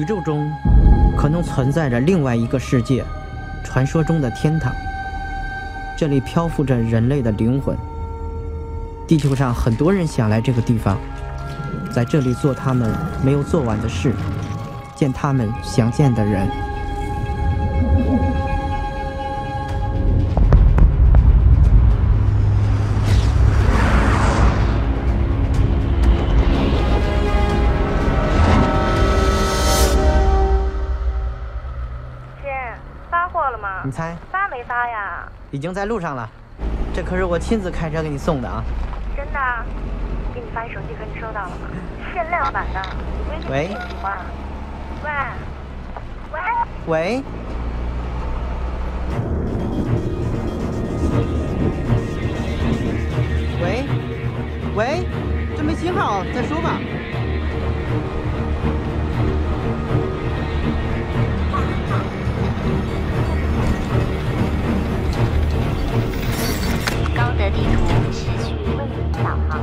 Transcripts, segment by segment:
宇宙中可能存在着另外一个世界，传说中的天堂。这里漂浮着人类的灵魂。地球上很多人想来这个地方，在这里做他们没有做完的事，见他们想见的人。你猜发没发呀？ 已经在路上了，这可是我亲自开车给你送的啊！ 真的？给你发一手机壳，你收到了吗？限量版的，你闺女最喜欢。 喂。喂，这没信号，再说吧。 高德地图失去为您导航。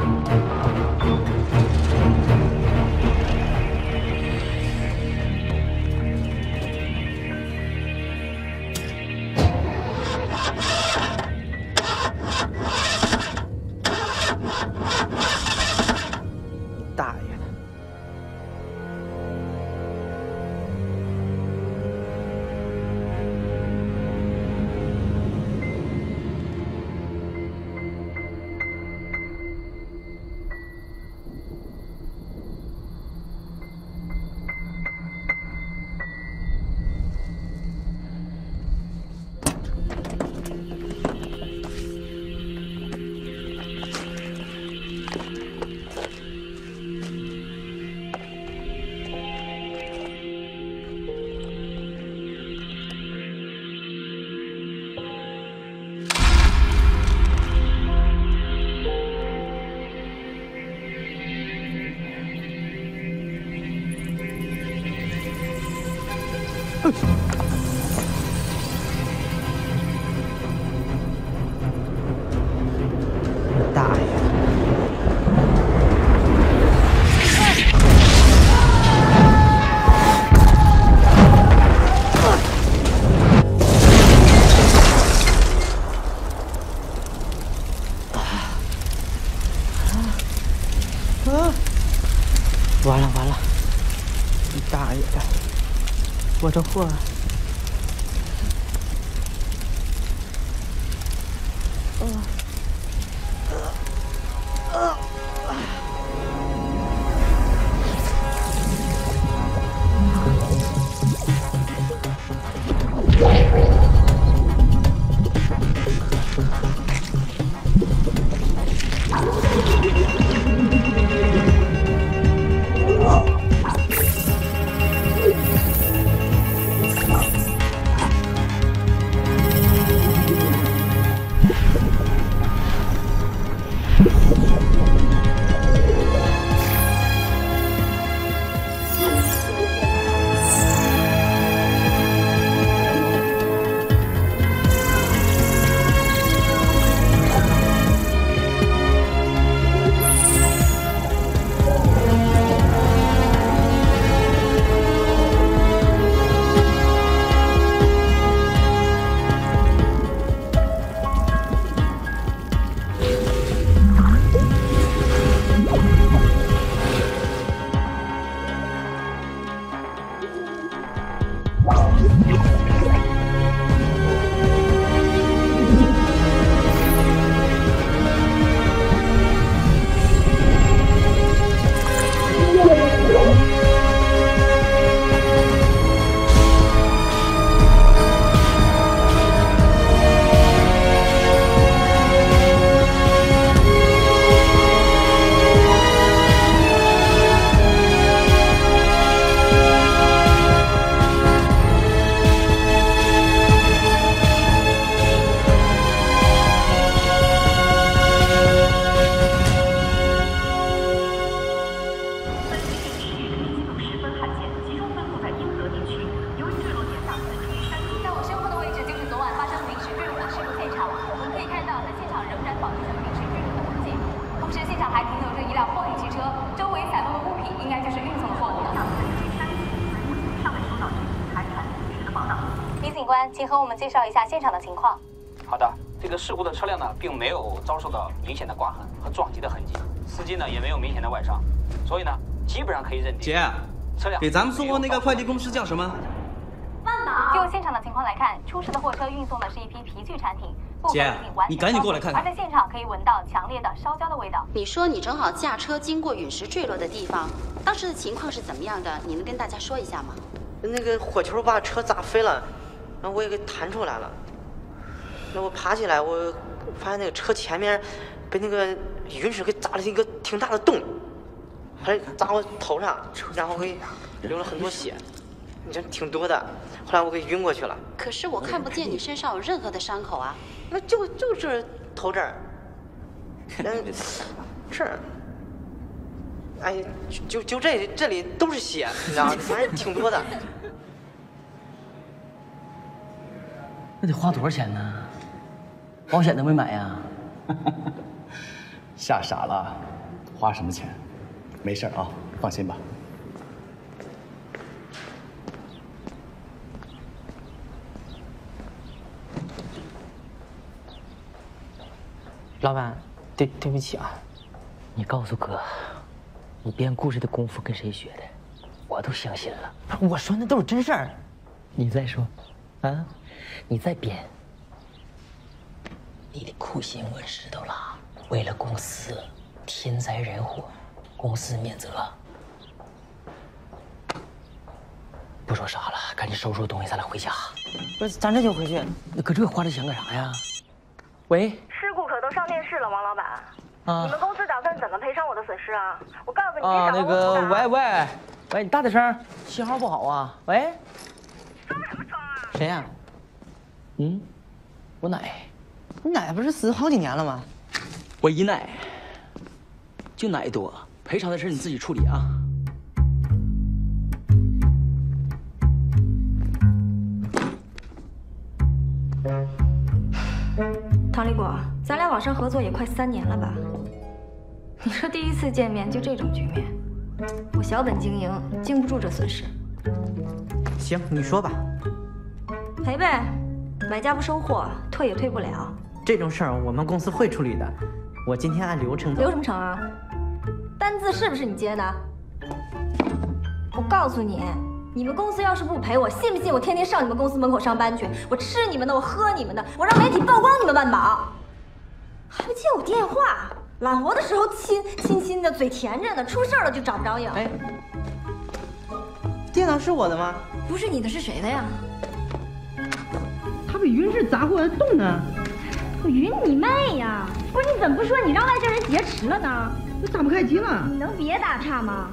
大爷的！大爷！完了！你大爷的！我的货！ 李警官，请和我们介绍一下现场的情况。 好的，这个事故的车辆呢，并没有遭受到明显的刮痕和撞击的痕迹，司机呢也没有明显的外伤，所以呢，基本上可以认定。 姐， 车辆给咱们送货那个快递公司叫什么？ 万宝。就现场的情况来看，出事的货车运送的是一批皮具产品，部分已经完全你赶紧过来看看。 而在现场可以闻到强烈的烧焦的味道。 你说你正好驾车经过陨石坠落的地方，当时的情况是怎么样的？你能跟大家说一下吗？ 那个火球把车砸飞了，然后我也给弹出来了。那我爬起来，我发现那个车前面被那个陨石给砸了一个挺大的洞，还砸我头上，然后给流了很多血，你这挺多的。后来我给晕过去了。 可是我看不见你身上有任何的伤口啊。 那就是头这儿，这儿，哎，就这里都是血，你知道吗？反正挺多的。 那得花多少钱呢？保险都没买呀？ 吓傻了，花什么钱？没事啊，放心吧。 老板，对不起啊。 你告诉哥，你编故事的功夫跟谁学的？我都相信了。 我说那都是真事儿。 你再说，啊，你再编。你的苦心我知道了，为了公司，天灾人祸，公司免责。不说啥了，赶紧收拾东西，咱俩回家。 不是，咱这就回去。 那搁这花这钱干啥呀？喂， 事故可都上电视了，王老板。 啊， 你们公司打算怎么赔偿我的损失啊？我告诉你， 啊，那个， 喂， 喂，你大点声，信号不好啊。喂， 装什么装啊？ 谁呀？ 嗯，我奶。 你奶不是死好几年了吗？ 我姨奶，就奶多，赔偿的事你自己处理啊。 唐立果，咱俩网上合作也快3年了吧？你说第一次见面就这种局面，我小本经营，经不住这损失。 行，你说吧。 赔呗，买家不收货，退也退不了。 这种事儿我们公司会处理的，我今天按流程走。 流什么程啊？单子是不是你接的？我告诉你，你们公司要是不赔我，信不信我天天上你们公司门口上班去？我吃你们的，我喝你们的，我让媒体曝光你们万宝。还不接我电话，揽活的时候亲的，嘴甜着呢，出事了就找不着影。 哎，电脑是我的吗？ 不是你的，是谁的呀？ 他被陨石砸过的洞呢。 我晕你妹呀！不是你怎么不说你让外星人劫持了呢？ 我打不开机了。 你能别打岔吗？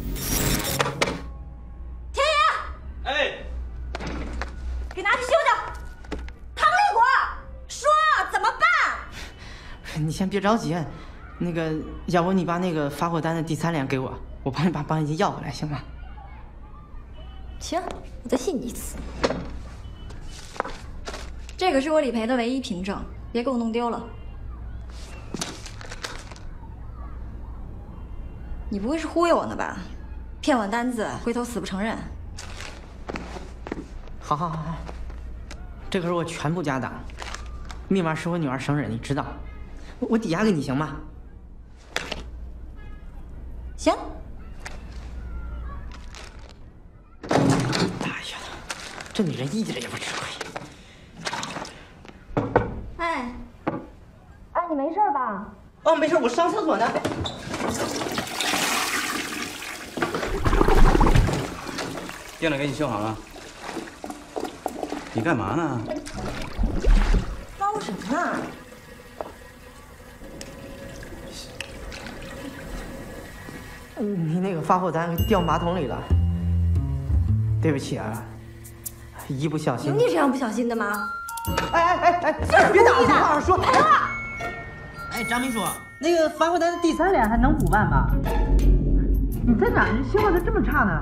田野， 哎， 给拿去修修。唐立果，说怎么办？ 你先别着急，那个，要不你把那个发货单的第3联给我，我帮你把保险金要回来，行吗？ 行，我再信你一次。这可是我理赔的唯一凭证，别给我弄丢了。你不会是忽悠我呢吧？骗我单子，回头死不承认。 好，这可是我全部家当，密码是我女儿生日，你知道，我抵押给你行吗？ 行。 哎呀，这女人一点也不吃亏。 哎，你没事吧？ 哦，没事，我上厕所呢。 电脑给你修好了。你干嘛呢？ 捞什么呢？ 你那个发货单掉马桶里了，对不起啊，一不小心。 有你这样不小心的吗？ 哎，别打，好好说。 赔了。 哎，张秘书，那个发货单的第3联还能补办吗？你在哪儿？信号咋这么差呢？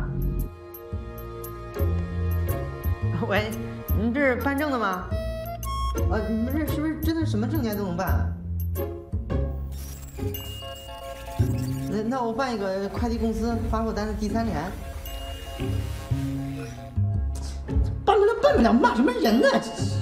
喂，您这是办证的吗？你们这是不是真的什么证件都能办啊？那我办一个快递公司发货单的第3联。办不了。 断不了，骂什么人呢？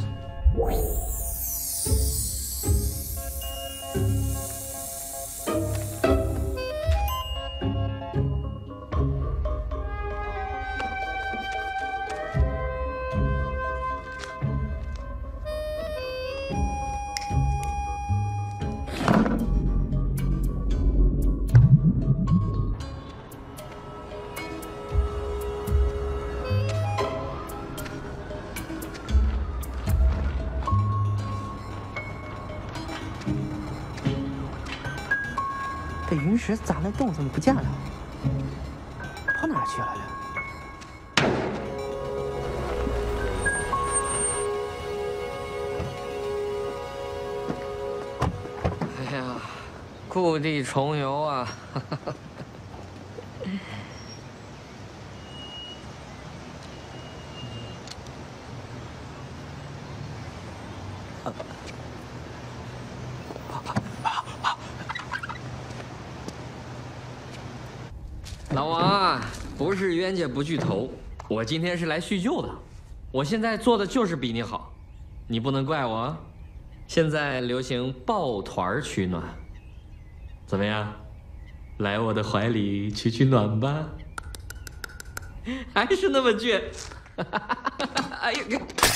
这云石咋那洞怎么不见了？跑哪儿去了？ 哎呀，故地重游啊！老王啊，不是冤家不聚头，我今天是来叙旧的。我现在做的就是比你好，你不能怪我啊。现在流行抱团取暖，怎么样？来我的怀里取暖吧。还是那么倔。哎呀，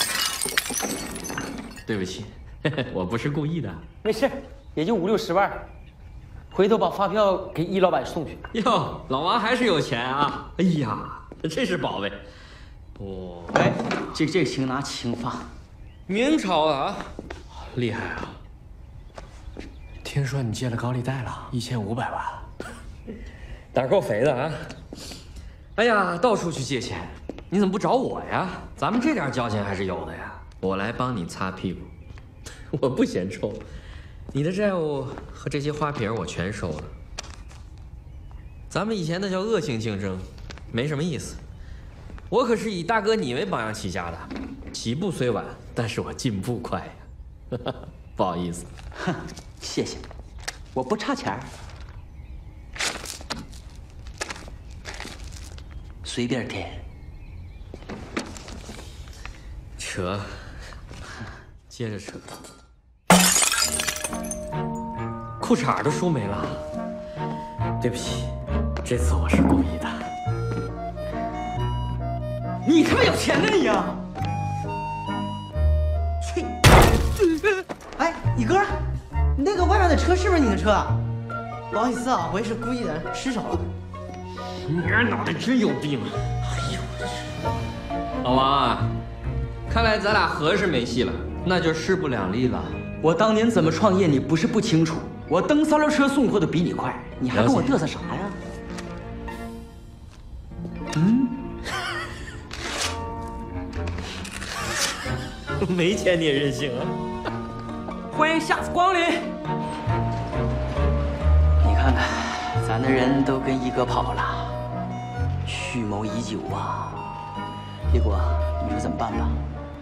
对不起，我不是故意的。 没事，也就5、60万。回头把发票给易老板送去。 哟，老王还是有钱啊！哎呀，这是宝贝。哦， 哎，这个请拿，请发。 明朝的啊，厉害啊！听说你借了高利贷了，1500万，胆够肥的啊！哎呀，到处去借钱，你怎么不找我呀？咱们这点交情还是有的呀。我来帮你擦屁股，我不嫌臭。你的债务和这些花瓶我全收了。咱们以前那叫恶性竞争，没什么意思。我可是以大哥你为榜样起家的，起步虽晚，但是我进步快呀。不好意思， 哼，谢谢，我不差钱儿，随便填。 扯，接着扯。裤衩都输没了，对不起，这次我是故意的。 你他妈有钱呢你呀！ 去！哎，你哥，那个外面的车是不是你的车？不好意思啊，我也是故意的，失手了。 你儿脑袋真有病啊！哎呦我去！老王啊，看来咱俩合是没戏了，那就势不两立了。 我当年怎么创业，你不是不清楚。我蹬3轮车送货都比你快，你还跟我嘚瑟啥呀？ 没钱你也任性啊！ 欢迎下次光临。你看看，咱的人都跟一哥跑了，蓄谋已久啊。结果你说怎么办吧？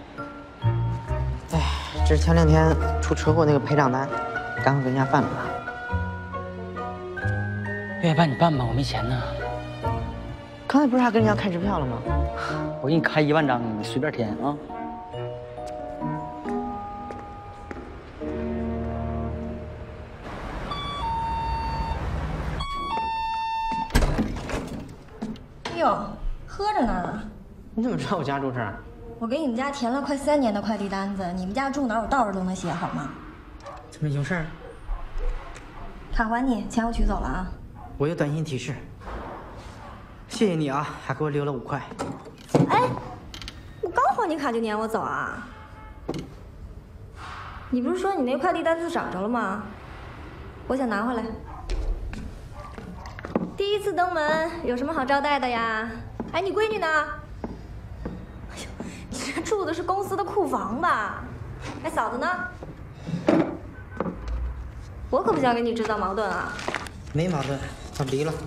哎，这是前2天出车祸那个赔偿单，刚跟人家办了吧？ 愿意办你办吧，我没钱呢。 刚才不是还跟人家开支票了吗？ 我给你开1万张，你随便填啊。 哟，喝着呢。 你怎么知道我家住这儿？ 我给你们家填了快3年的快递单子，你们家住哪儿我到这儿都能写，好吗？ 怎么有事儿？ 卡还你，钱我取走了啊。 我有短信提示。谢谢你啊，还给我留了5块。 哎，我刚还你卡就撵我走啊？你不是说你那快递单子找着了吗？我想拿回来。第一次登门，有什么好招待的呀？哎，你闺女呢？哎呦，你这住的是公司的库房吧？哎，嫂子呢？我可不想跟你制造矛盾啊。 没矛盾，我离了。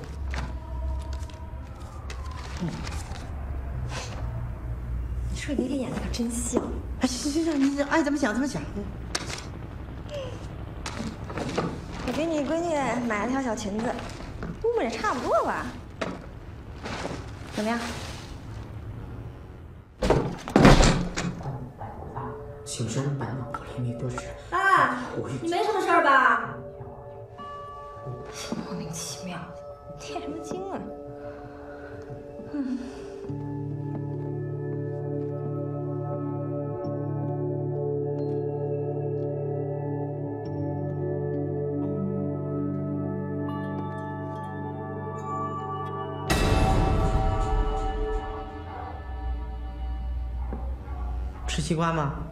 你这离离演的可真像。 哎，行，你爱怎么想怎么想。 我给你闺女买了条小裙子，估摸着差不多吧？怎么样？ 请深白马格雷梅多时。 哎，你没什么事儿吧？莫名其妙的，念什么经啊？ 吃西瓜吗？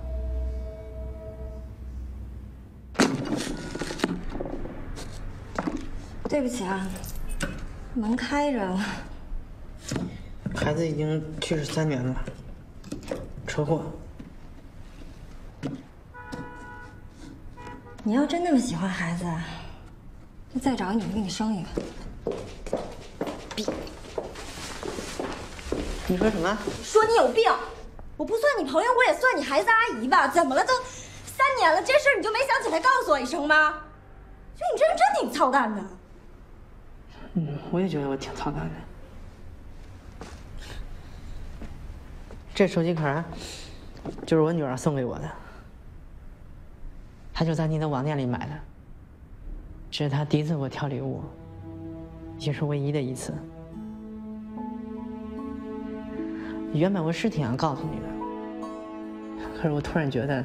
对不起啊，门开着。 孩子已经去世3年了，车祸。 你要真那么喜欢孩子，就再找个女的给你生一个。 你说什么？ 说你有病！我不算你朋友，我也算你孩子阿姨吧？怎么了？都3年了，这事儿你就没想起来告诉我一声吗？就你这人真挺操蛋的。 我也觉得我挺操蛋的。这手机壳就是我女儿送给我的，她就在你的网店里买的。这是她第一次给我挑礼物，也是唯一的一次。原本我是挺想告诉你的，可是我突然觉得，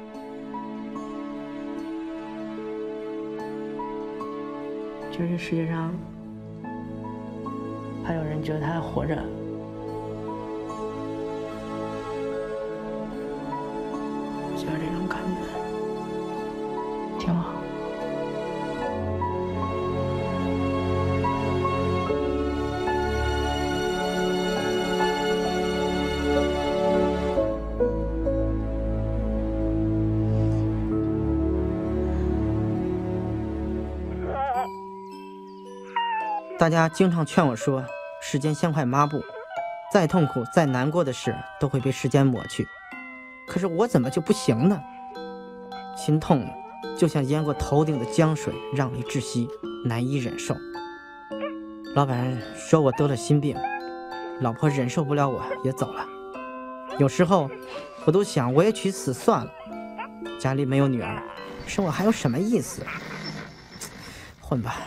就是这世界上还有人觉得他还活着，就是这种感觉，挺好。大家经常劝我说，时间像块抹布，再痛苦再难过的事都会被时间抹去。可是我怎么就不行呢？心痛了，就像淹过头顶的江水，让你窒息，难以忍受。老板说我得了心病，老婆忍受不了我也走了。有时候我都想我也去死算了，家里没有女儿，生我还有什么意思？混吧。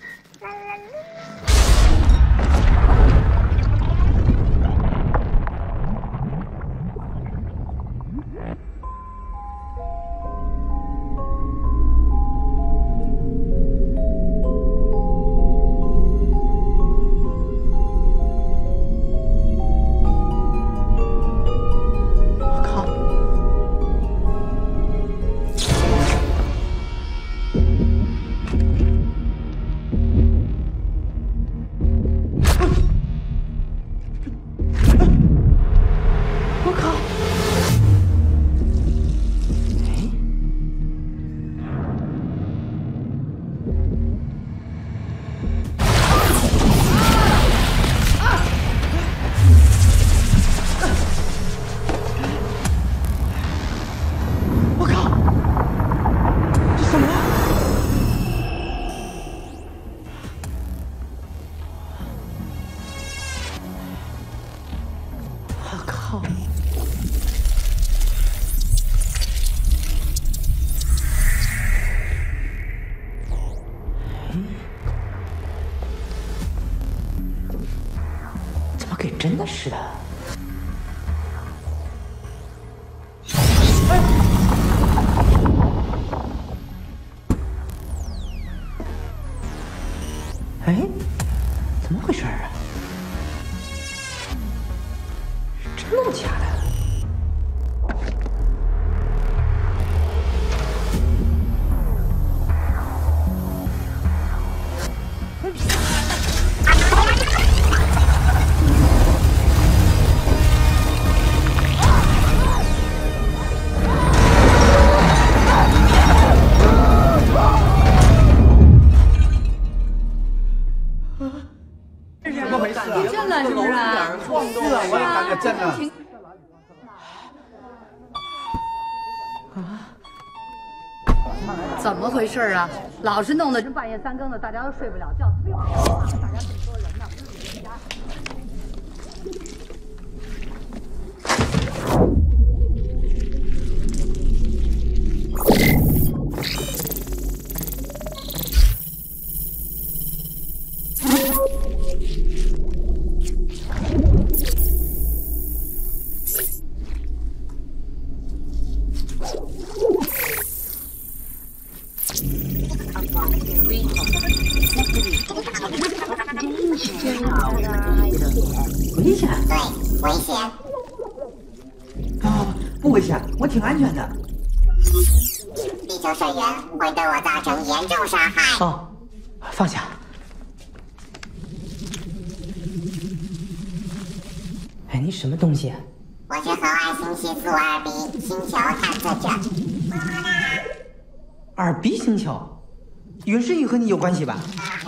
真的是的。哎，怎么回事啊？真的假的？ 怎么回事啊？老是弄得这半夜3更的，大家都睡不了觉，特别吵啊！大家这么多人呢，不是你们家。 危险？ 对，危险。 啊，不危险，我挺安全的。 地球水源会对我造成严重伤害。 哦，放下。哎，你什么东西？ 我是河外星系苏尔比星球探测者。 尔比星球，陨石雨和你有关系吧？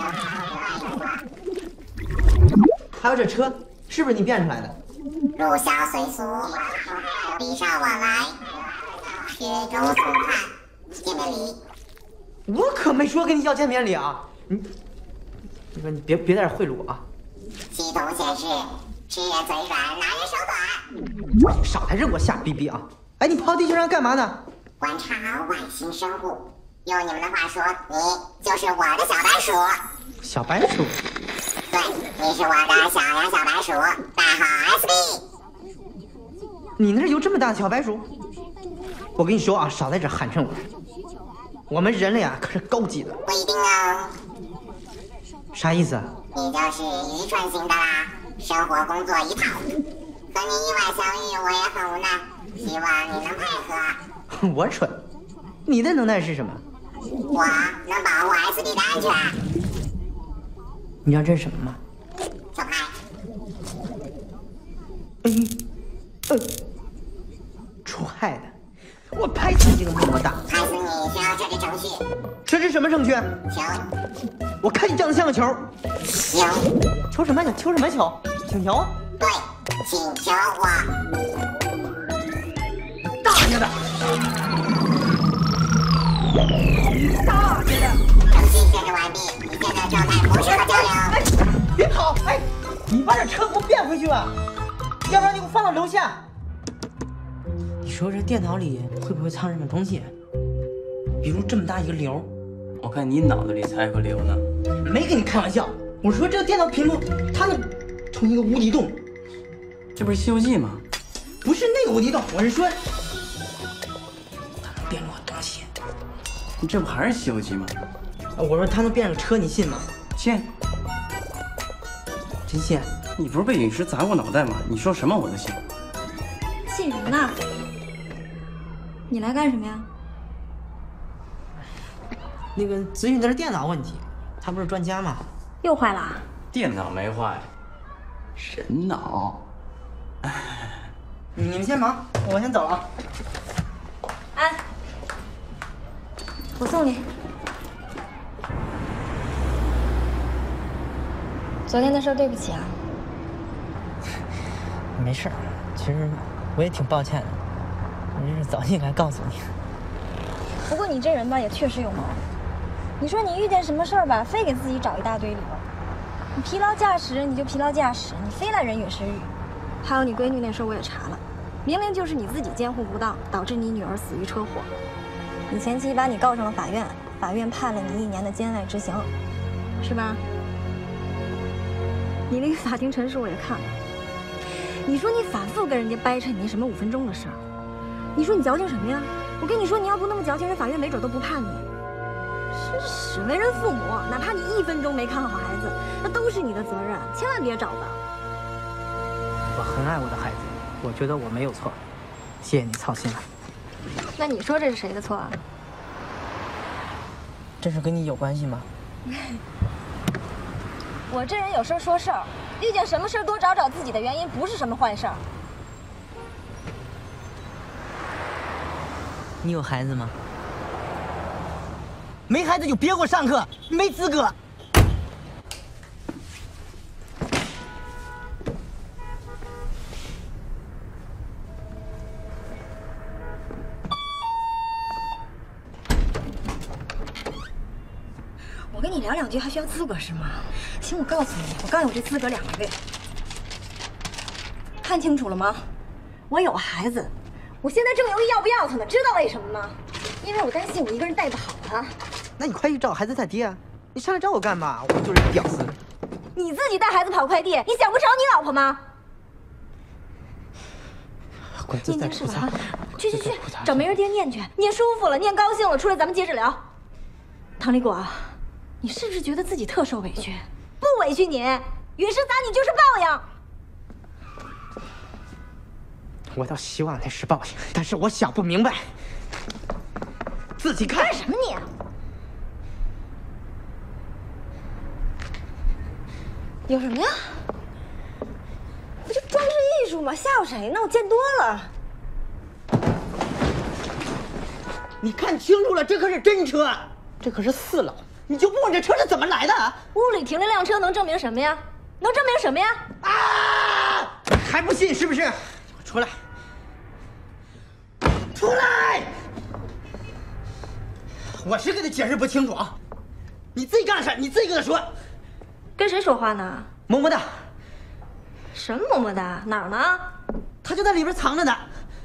还有这车，是不是你变出来的？ 入乡随俗，礼尚往来，雪中送炭，见面礼。 我可没说跟你要见面礼啊！你别在这贿赂我啊！ 系统显示，吃人嘴软，拿人手短。 少来让我瞎逼逼啊！哎，你跑地球上干嘛呢？ 观察外星生物。用你们的话说，你就是我的小白鼠。 小白鼠？ 对，你是我的小呀小白鼠，代号 SB。 你那儿有这么大的小白鼠？我跟你说啊，少在这寒碜我。我们人类啊，可是高级的。 不一定哦。 啥意思？ 你就是愚蠢型的啦，生活工作一套。和你意外相遇，我也很无奈，希望你能配合。 我蠢？你的能耐是什么？ 我能保护 SB 的安全。 你知道这是什么吗？ 小派。 出害的！我拍死你这个么么哒！ 拍死你需要设置程序。 设置什么程序？ 球。 我看你长得像个球。 球。 球什么球？球什么球？请求？ 对，请求我。 大爷的！大爷的！ 程序设置完毕，你现在状态不适合交流。 哎，别跑！哎，你把这车给我变回去吧，要不然你给我放到楼下。你说这电脑里会不会藏什么东西？比如这么大一个瘤。 我看你脑子里才有个瘤呢。 没跟你开玩笑，我说这个电脑屏幕它能成一个无底洞。 这不是《西游记》吗？ 不是那个无底洞，我是说它能变落东西。 这不还是《西游记》吗？ 我说它能变个车，你信吗？ 信。 真信？ 你不是被陨石砸过脑袋吗？你说什么我都信。 信什么呢？你来干什么呀？ 那个咨询的是电脑问题，他不是专家吗？ 又坏了？ 电脑没坏，人脑。 你们先忙，我先走了。 安，我送你。昨天的事对不起啊。 没事儿，其实我也挺抱歉的，我真是早就应该告诉你。 不过你这人吧，也确实有毛病。你说你遇见什么事儿吧，非给自己找一大堆理由。你疲劳驾驶你就疲劳驾驶，你非来人陨石雨。还有你闺女那事儿我也查了，明明就是你自己监护不当，导致你女儿死于车祸。你前妻把你告上了法院，法院判了你1年的监外执行，是吧？你那个法庭陈述我也看了。你说你反复跟人家掰扯你那什么5分钟的事儿，你说你矫情什么呀？我跟你说，你要不那么矫情，人法院没准都不判你。真是为人父母，哪怕你1分钟没看好孩子，那都是你的责任，千万别找吧。 我很爱我的孩子，我觉得我没有错，谢谢你操心了。 那你说这是谁的错啊？ 这是跟你有关系吗？ 我这人有事说事儿，遇见什么事多找找自己的原因，不是什么坏事儿。 你有孩子吗？没孩子就别给我上课，没资格。 我跟你聊两句还需要资格是吗？行，我告诉你，我刚有这资格2个月。看清楚了吗？我有孩子，我现在正犹豫要不要他呢，知道为什么吗？因为我担心我一个人带不好他。 那你快去找孩子他爹啊！你上来找我干嘛？我就是个屌丝。 你自己带孩子跑快递，你想不找你老婆吗？ 滚，自在菩萨， 去去去！ 找没人爹念去，念舒服了，念高兴了，出来咱们接着聊。唐立果，你是不是觉得自己特受委屈？不委屈你，陨石砸你就是报应。 我倒希望那是报应，但是我想不明白。自己看。 干什么你？有什么呀？不就装饰艺术吗？吓唬谁呢？我见多了。 你看清楚了，这可是真车，这可是4楼，你就不问这车是怎么来的？ 屋里停了辆车，能证明什么呀？能证明什么呀？ 啊！还不信是不是？出来！出来！我是给他解释不清楚啊！你自己干啥？你自己跟他说。 跟谁说话呢？ 么么哒。 什么么么哒？哪儿呢？ 他就在里边藏着呢。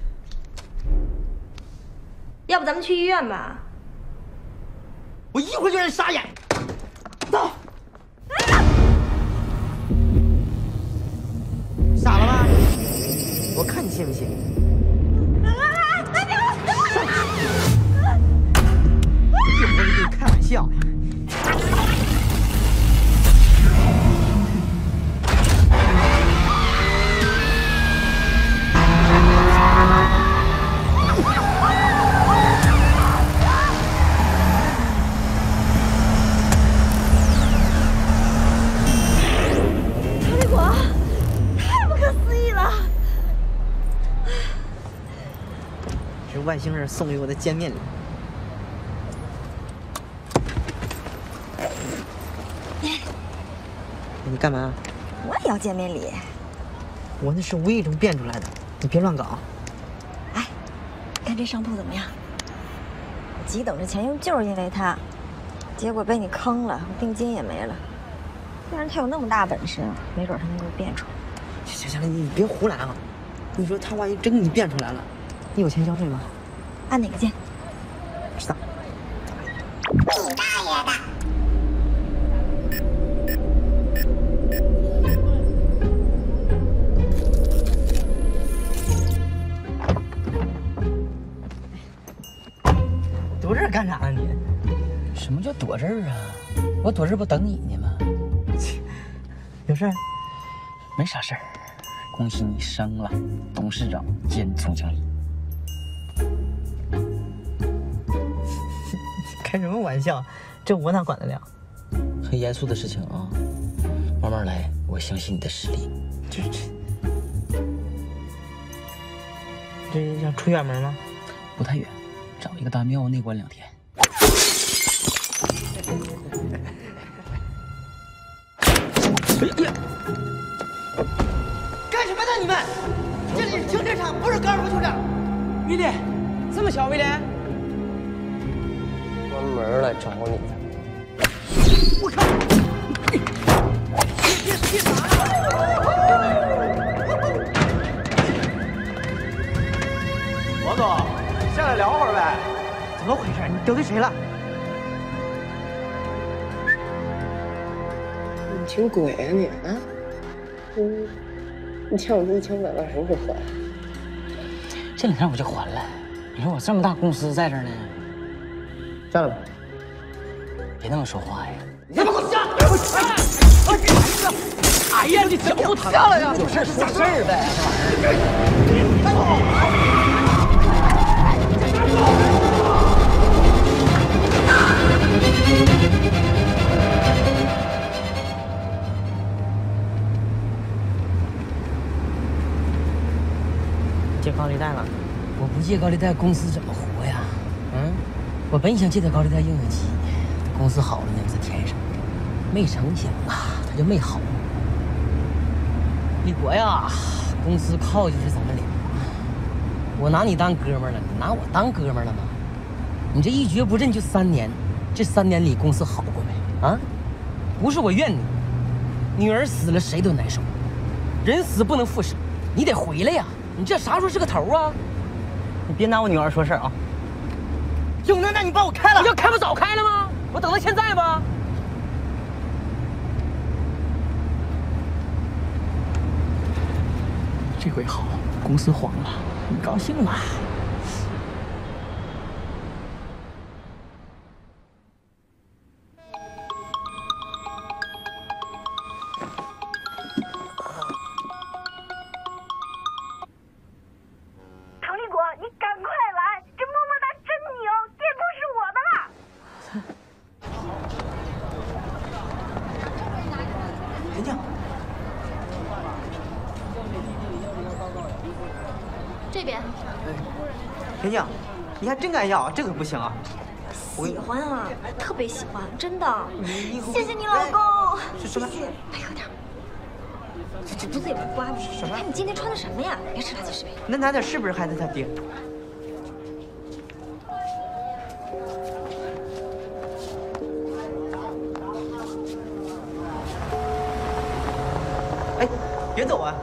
要不咱们去医院吧？ 我一会儿就让你傻眼。走。 傻了吧？我看你信不信。我跟你开玩笑呀。外星人送给我的见面礼。你干嘛？ 我也要见面礼。 我那是无意中变出来的，你别乱搞。 哎，看这商铺怎么样？我急等着钱用，就是因为他，结果被你坑了，我定金也没了。要然他有那么大本事，没准他能给我变出来。 行了，你别胡来啊！你说他万一真给你变出来了，你有钱交税吗？ 按哪个键？ 不知道。 你大爷的！ 躲这儿干啥呢你？ 什么叫躲这儿啊？我躲这儿不等你呢吗？ 有事儿？ 没啥事儿。恭喜你升了董事长兼总经理。 开什么玩笑？这我哪管得了？ 很严肃的事情啊，慢慢来。我相信你的实力。 这要出远门吗？ 不太远，找一个大庙内观2天。 哎呀！干什么呢你们？这里是停车场，不是高尔夫球场。威廉，这么巧，威廉。 专门来找你。 我靠！别打！ 王总，下来聊会儿呗。 怎么回事？你得罪谁了？ 你请鬼啊你啊！你欠我这1500万什么时候还？ 这2天我就还了。你说我这么大公司在这儿呢。 站了吧。 别那么说话呀！ 你他妈给我下！ 哎呀，你脚不疼？ 下来呀！ 有事说事儿呗，这玩意儿。 借高利贷了？ 我不借高利贷，公司怎么活呀？我本想借点高利贷应应急，公司好了呢，我再填上。没成想啊，他就没好。立国呀，公司靠就是咱们俩。我拿你当哥们儿了，你拿我当哥们儿了吗？你这一蹶不振就3年，这3年里公司好过没？啊？不是我怨你，女儿死了谁都难受，人死不能复生，你得回来呀！你这啥时候是个头啊？ 你别拿我女儿说事儿啊！有能耐你把我开了！ 你要开不早开了吗？我等到现在吧。 这回好，公司黄了，你高兴了？ 人家，你还真敢要，这可不行啊！ 喜欢啊，特别喜欢，真的。谢谢你老公。 什么？ 快喝点。这肚子也不刮不。什么？看你今天穿的什么呀？别吃垃圾食品。 那男的是不是孩子他爹？哎，别走啊！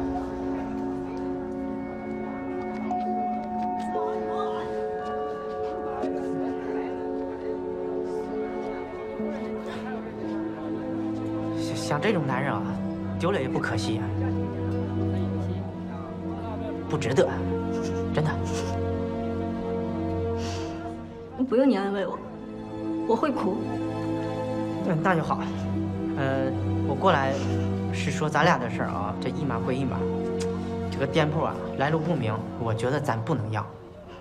像这种男人啊，丢了也不可惜啊，不值得，真的。 不用你安慰我，我会哭。 那就好。我过来是说咱俩的事儿啊，这一码归一码。这个店铺啊，来路不明，我觉得咱不能要。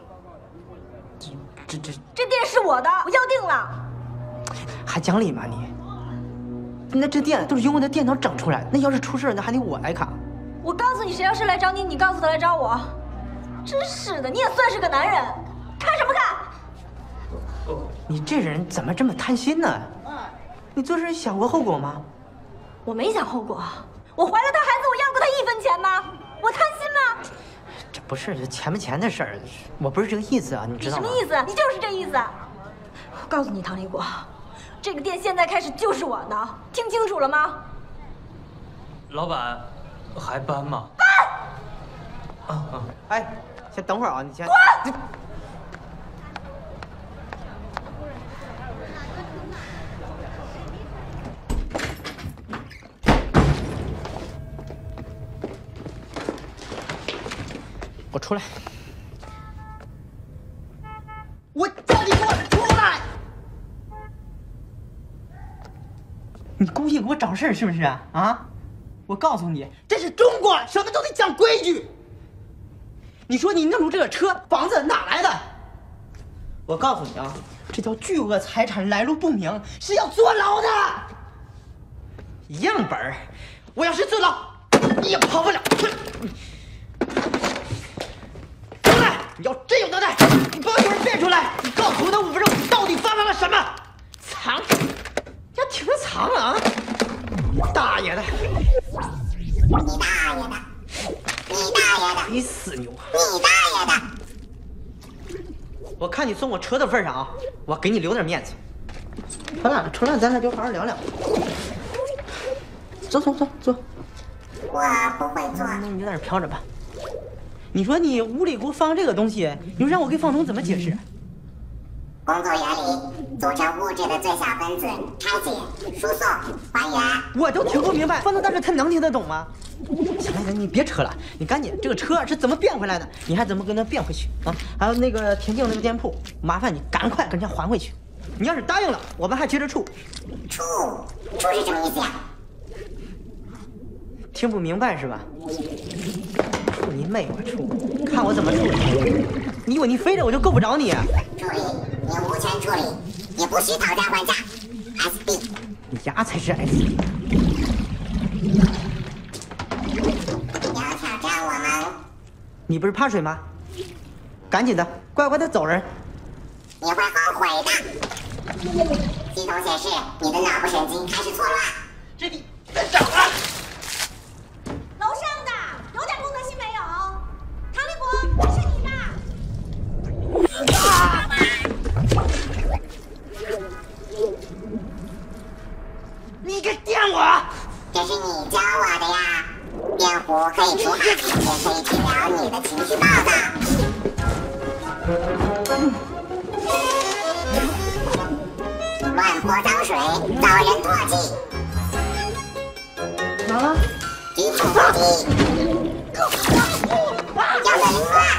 这店是我的，我要定了。 还讲理吗你？那这店都是用我的电脑整出来的，那要是出事，那还得我来扛。 我告诉你，谁要是来找你，你告诉他来找我。真是的，你也算是个男人，看什么看？ 你这人怎么这么贪心呢？你做事想过后果吗？ 我没想后果，我怀了他孩子，我要过他1分钱吗？我贪心吗？ 这不是钱不钱的事儿，我不是这个意思啊，你知道吗？ 你什么意思？你就是这意思。我告诉你，唐立国。这个店现在开始就是我的，听清楚了吗？ 老板，还搬吗？ 搬！ 哎，先等会儿啊，你先滚！ 我出来！ 我叫你给我出来！ 你故意给我找事儿是不是啊？啊！我告诉你， 这是中国，什么都得讲规矩。你说你弄出这个车房子哪来的？我告诉你啊，这叫巨额财产，来路不明，是要坐牢的。样本儿，我要是坐牢，你也跑不了。出来！你要真有能耐，你把我有人变出来，你告诉我那5分钟到底发生了什么？藏？要挺藏啊！大爷的！ 你大爷的！你大爷的！ 你死牛！ 你大爷的！ 我看你送我车的份上啊，我给你留点面子。出来，咱俩就好好聊聊。坐。 我不会坐。 那你就在这飘着吧。你说你屋里给我放这个东西，你说让我给房东怎么解释？ 工作原理：组成物质的最小分子，拆解、输送、还原。 我都听不明白，房东大师他能听得懂吗？行了，你别扯了，你赶紧，这个车是怎么变回来的？你还怎么跟他变回去啊？还有那个田径那个店铺，麻烦你赶快跟人家还回去。你要是答应了，我们还接着处。 处是什么意思呀？ 听不明白是吧？处你妹！我处，看我怎么处理！你以为你飞着我就够不着你？ 处理，你无权处理，也不许讨价还价。SB， 你丫才是 SB。 要挑战我们？ 你不是怕水吗？赶紧的，乖乖的走人。 你会后悔的。系统显示你的脑部神经开始错乱。 这你在找啊！ 楼上的，有点公德心没有？唐立国，是你吧？ 你个电我！ 这是你教我的呀。电弧可以除害，也可以治疗你的情绪暴躁。乱泼脏水，遭人唾弃。 啊！ 举起手机，要个凌乱。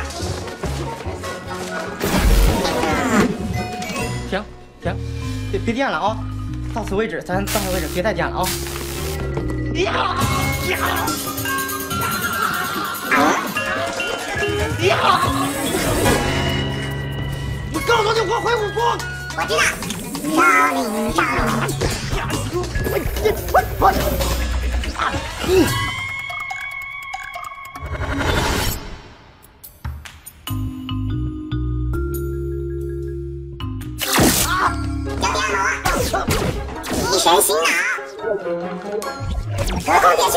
行，别电了啊！到此为止，咱到此为止，别再电了啊！ 我告诉你，我会武功。 我知道，少林少林。 神醒脑，隔空点穴，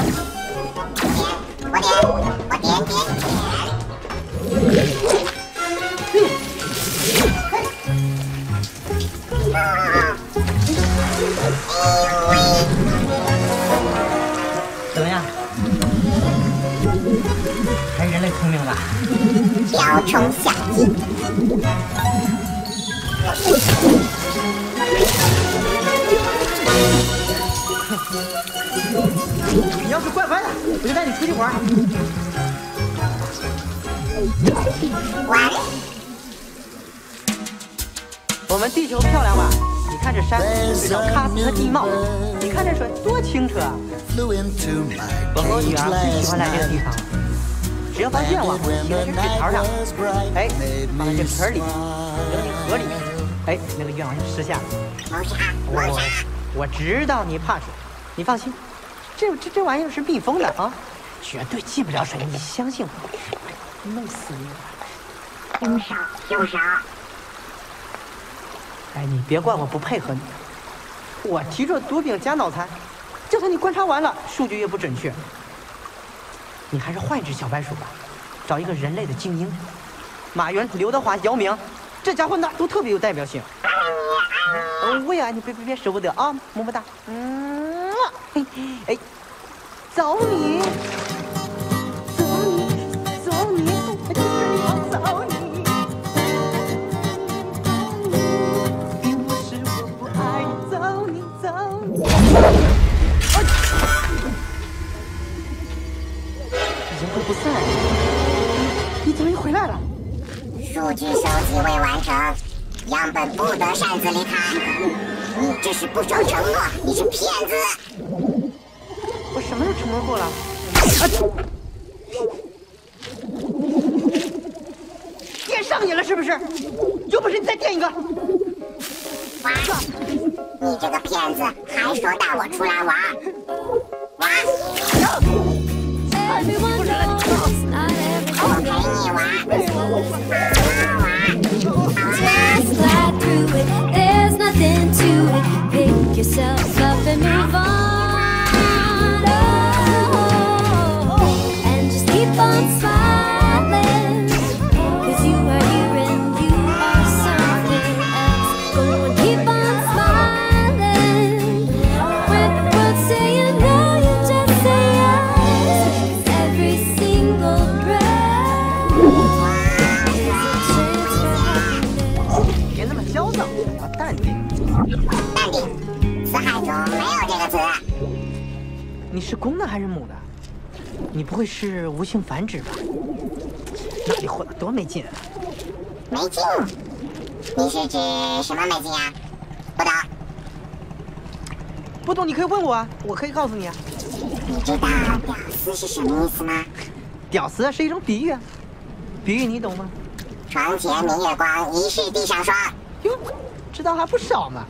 我点， 怎么样？还是人类聪明吧？ 雕虫小技。 你要是怪坏了，我就带你出去玩。 玩。 我们地球漂亮吧？你看这山，这叫喀斯特地貌；你看这水，多清澈啊！我和我女儿最喜欢来这个地方。只要把愿望写在这纸条上，哎，放在这盆里，扔进河里，哎，那个愿望就实现了。我知道你怕水，你放心，这玩意儿是密封的啊，绝对进不了水，你相信我，弄死你！ 凶手。 哎，你别怪我不配合你，我提出毒饼加脑残，就算你观察完了，数据也不准确。你还是换一只小白鼠吧，找一个人类的精英，马云、刘德华、姚明，这家伙哪都特别有代表性。我也爱你，别舍不得啊，么么哒。哎，走你，走你，我走你。并不是我不爱你，走你，走你。人会不散，你怎么又回来了？ 数据收集未完成，样本不得擅自离开。你这是不守承诺，你是骗子！ 我什么时候承诺过了？电上瘾了是不是？有本事你再电一个！ 哇！你这个骗子，还说带我出来玩？玩！我陪你玩。 There's nothing to it. Pick yourself up and move on. Oh, and just keep on smiling. 'Cause you are here and you are something else. Go and keep on smiling. When the world say you no, you just say yes. 'Cause every single breath is a chance for happiness. 别那么焦躁，要淡定。 淡定，词海中没有这个词。 你是公的还是母的？你不会是无性繁殖吧？那里活得多没劲啊！ 没劲？你是指什么没劲啊？不懂。 不懂你可以问我啊，我可以告诉你啊。 你知道“屌丝”是什么意思吗？ 屌丝是一种比喻啊，比喻你懂吗？ 床前明月光，疑是地上霜。 哟，知道还不少嘛。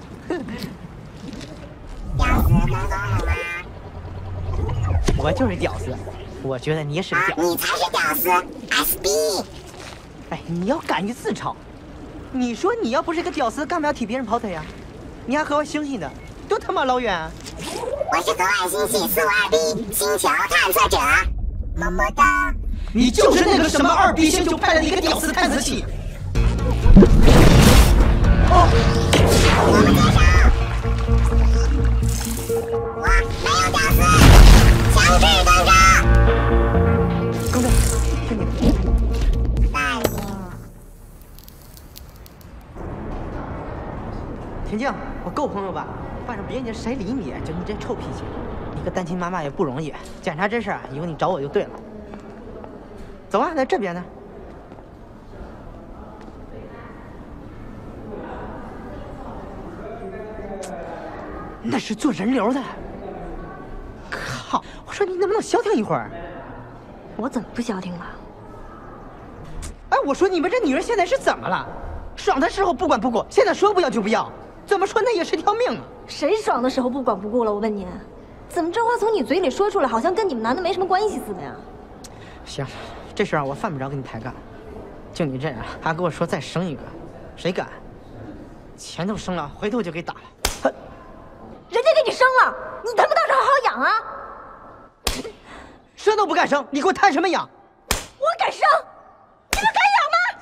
屌丝分工了吗？ 我就是屌丝，我觉得你也是个屌丝。 你才是屌丝 ，SB。 哎，你要敢于自嘲。你说你要不是个屌丝，干嘛要替别人跑腿呀？你还和外星星的，多他妈老远啊！ 我是和外星系452B 星球探测者，么么哒。 你就是那个什么2B 星球派来的一个屌丝探测器。 哦，我们接上。我没有屌丝，强制登场。 公队，听你的。 淡定。 田静，我够朋友吧？换上别人家谁理你？就你这臭脾气，一个单亲妈妈也不容易。检查这事儿，以后你找我就对了。走啊，在这边呢。那是做人流的。靠！我说你能不能消停一会儿？ 我怎么不消停了？ 哎，我说你们这女人现在是怎么了？爽的时候不管不顾，现在说不要就不要，怎么说那也是条命啊！ 谁爽的时候不管不顾了？我问您，怎么这话从你嘴里说出来，好像跟你们男的没什么关系似的呀？ 行，这事儿我犯不着跟你抬杠。就你这样，还跟我说再生一个，谁敢？前头生了，回头就给打了。 人家给你生了，你能不能好好养啊？ 生都不敢生，你给我谈什么养？ 我敢生，你们敢养吗？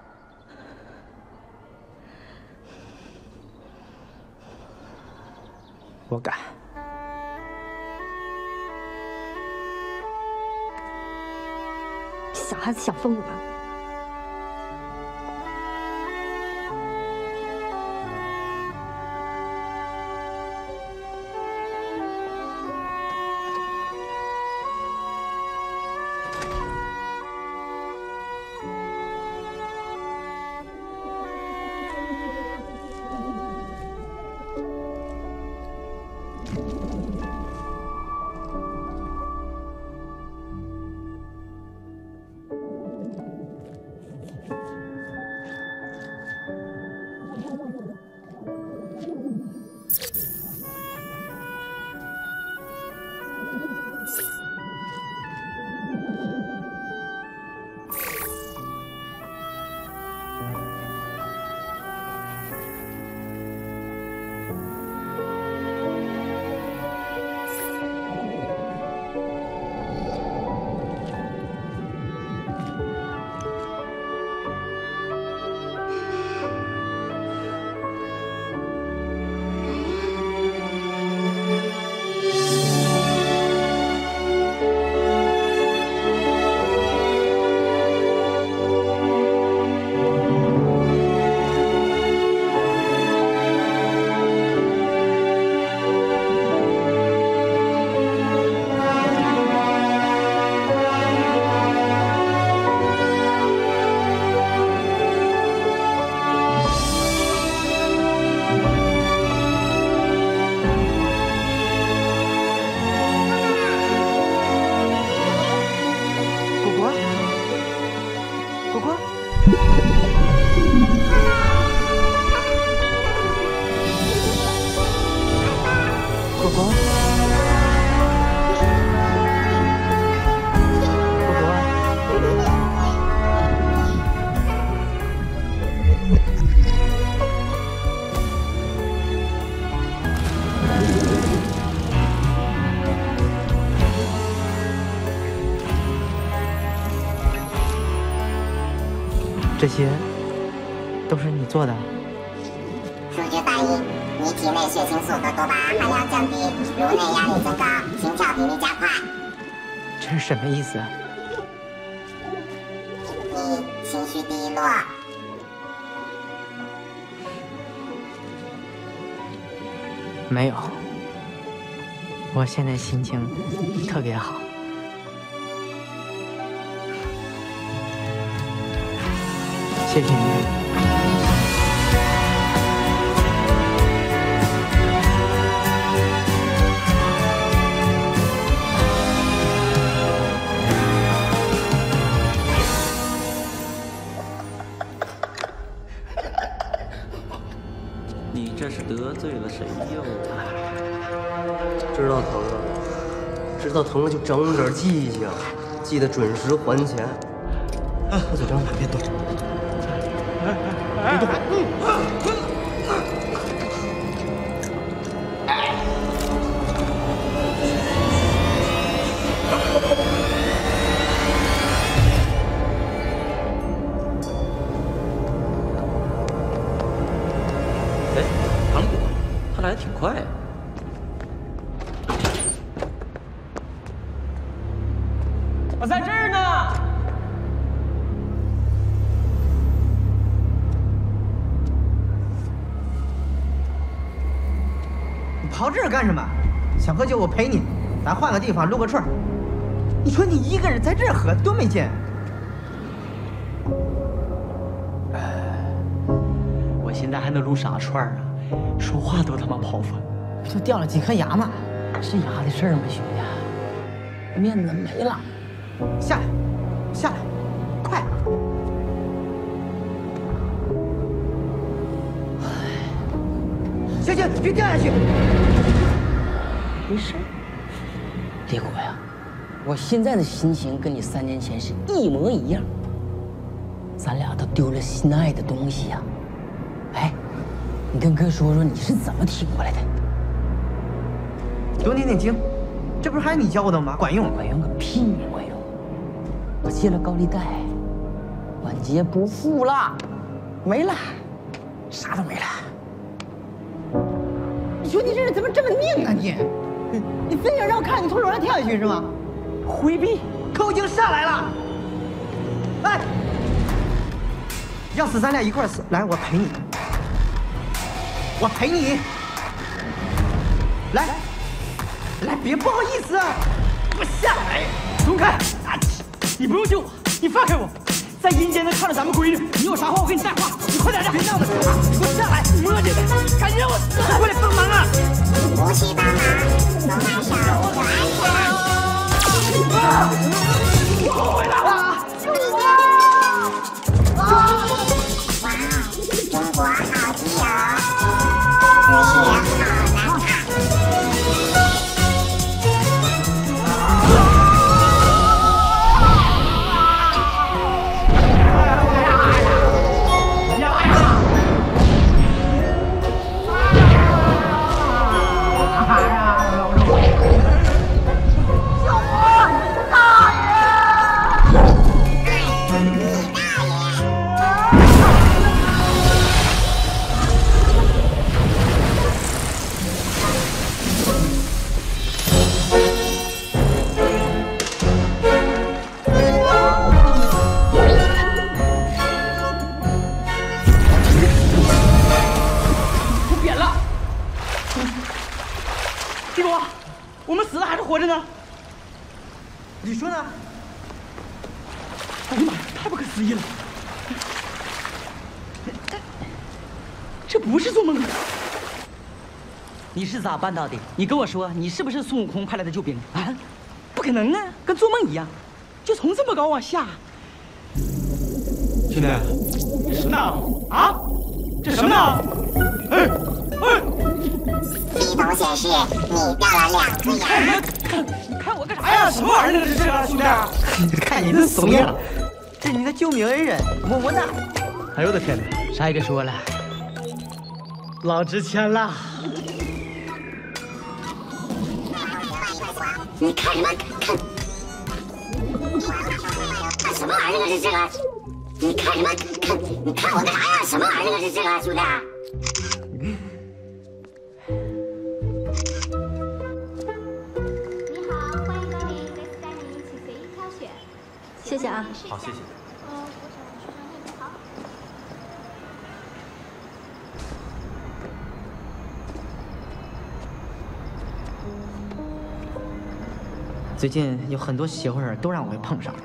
我敢。 小孩子想疯了吧？ 这些都是你做的。 数据反映，你体内血清素和多巴胺含量降低，颅内压力增高，心跳频率加快。 这是什么意思？ 你情绪低落。 没有，我现在心情特别好。谢谢你。 你这是得罪了谁又？ 知道疼了，知道疼了就整点记性，记得准时还钱。快走，张总，别动。别动。 哎，糖果，他来的挺快呀。 我在这儿呢。你跑这儿干什么？想喝酒我陪你，咱换个地方撸个串儿。你说你一个人在这儿喝多没劲。 我现在还能撸啥串儿啊？说话都他妈跑分。 不就掉了几颗牙吗？ 是牙的事儿吗，兄弟？面子没了。 下来，下来，快！行行，别掉下去。 没事。李果呀，我现在的心情跟你3年前是一模一样。咱俩都丢了心爱的东西呀。哎，你跟哥说说你是怎么挺过来的？ 多念念经，这不是还是你教我的吗？管用？ 管用个屁呀！管用！我借了高利贷，晚节不付了，没了，啥都没了。 你说你这人怎么这么拧啊你？你非要让我看你从楼上跳下去是吗？ 回避，可我已经上来了。哎，要死咱俩一块儿死，来，我陪你，我陪你。来，来，别不好意思，我下来，松开！ 你不用救我，你放开我，在阴间能看着咱们闺女，你有啥话我给你带话，你快点的，别闹了，你给我下来，磨叽，赶紧让我死，快点帮忙啊！ 不去帮忙，松开手就安全。 我后悔了！ 救我！哇，中国好基友，日语好难看。 活着呢。 你说呢？ 哎呀妈呀，太不可思议了！这不是做梦啊！你是咋办到的？你跟我说，你是不是孙悟空派来的救兵啊？不可能啊，跟做梦一样，就从这么高往下。 兄弟， 什么呢？啊？这什么呢？哎哎！ 系统显示你掉了2颗牙。 你看我干啥呀？什么玩意儿？这是兄弟？ 看你那怂样，这是你的救命恩人，么么哒！ 哎呦我的天哪！啥也别说了，老值钱了。 你看什么看？什么玩意儿？这是这个？你看什么看？你看我干啥呀？什么玩意儿？这是这个，兄弟？ 谢谢啊。 好，谢谢。 最近有很多邪乎人都让我给碰上了，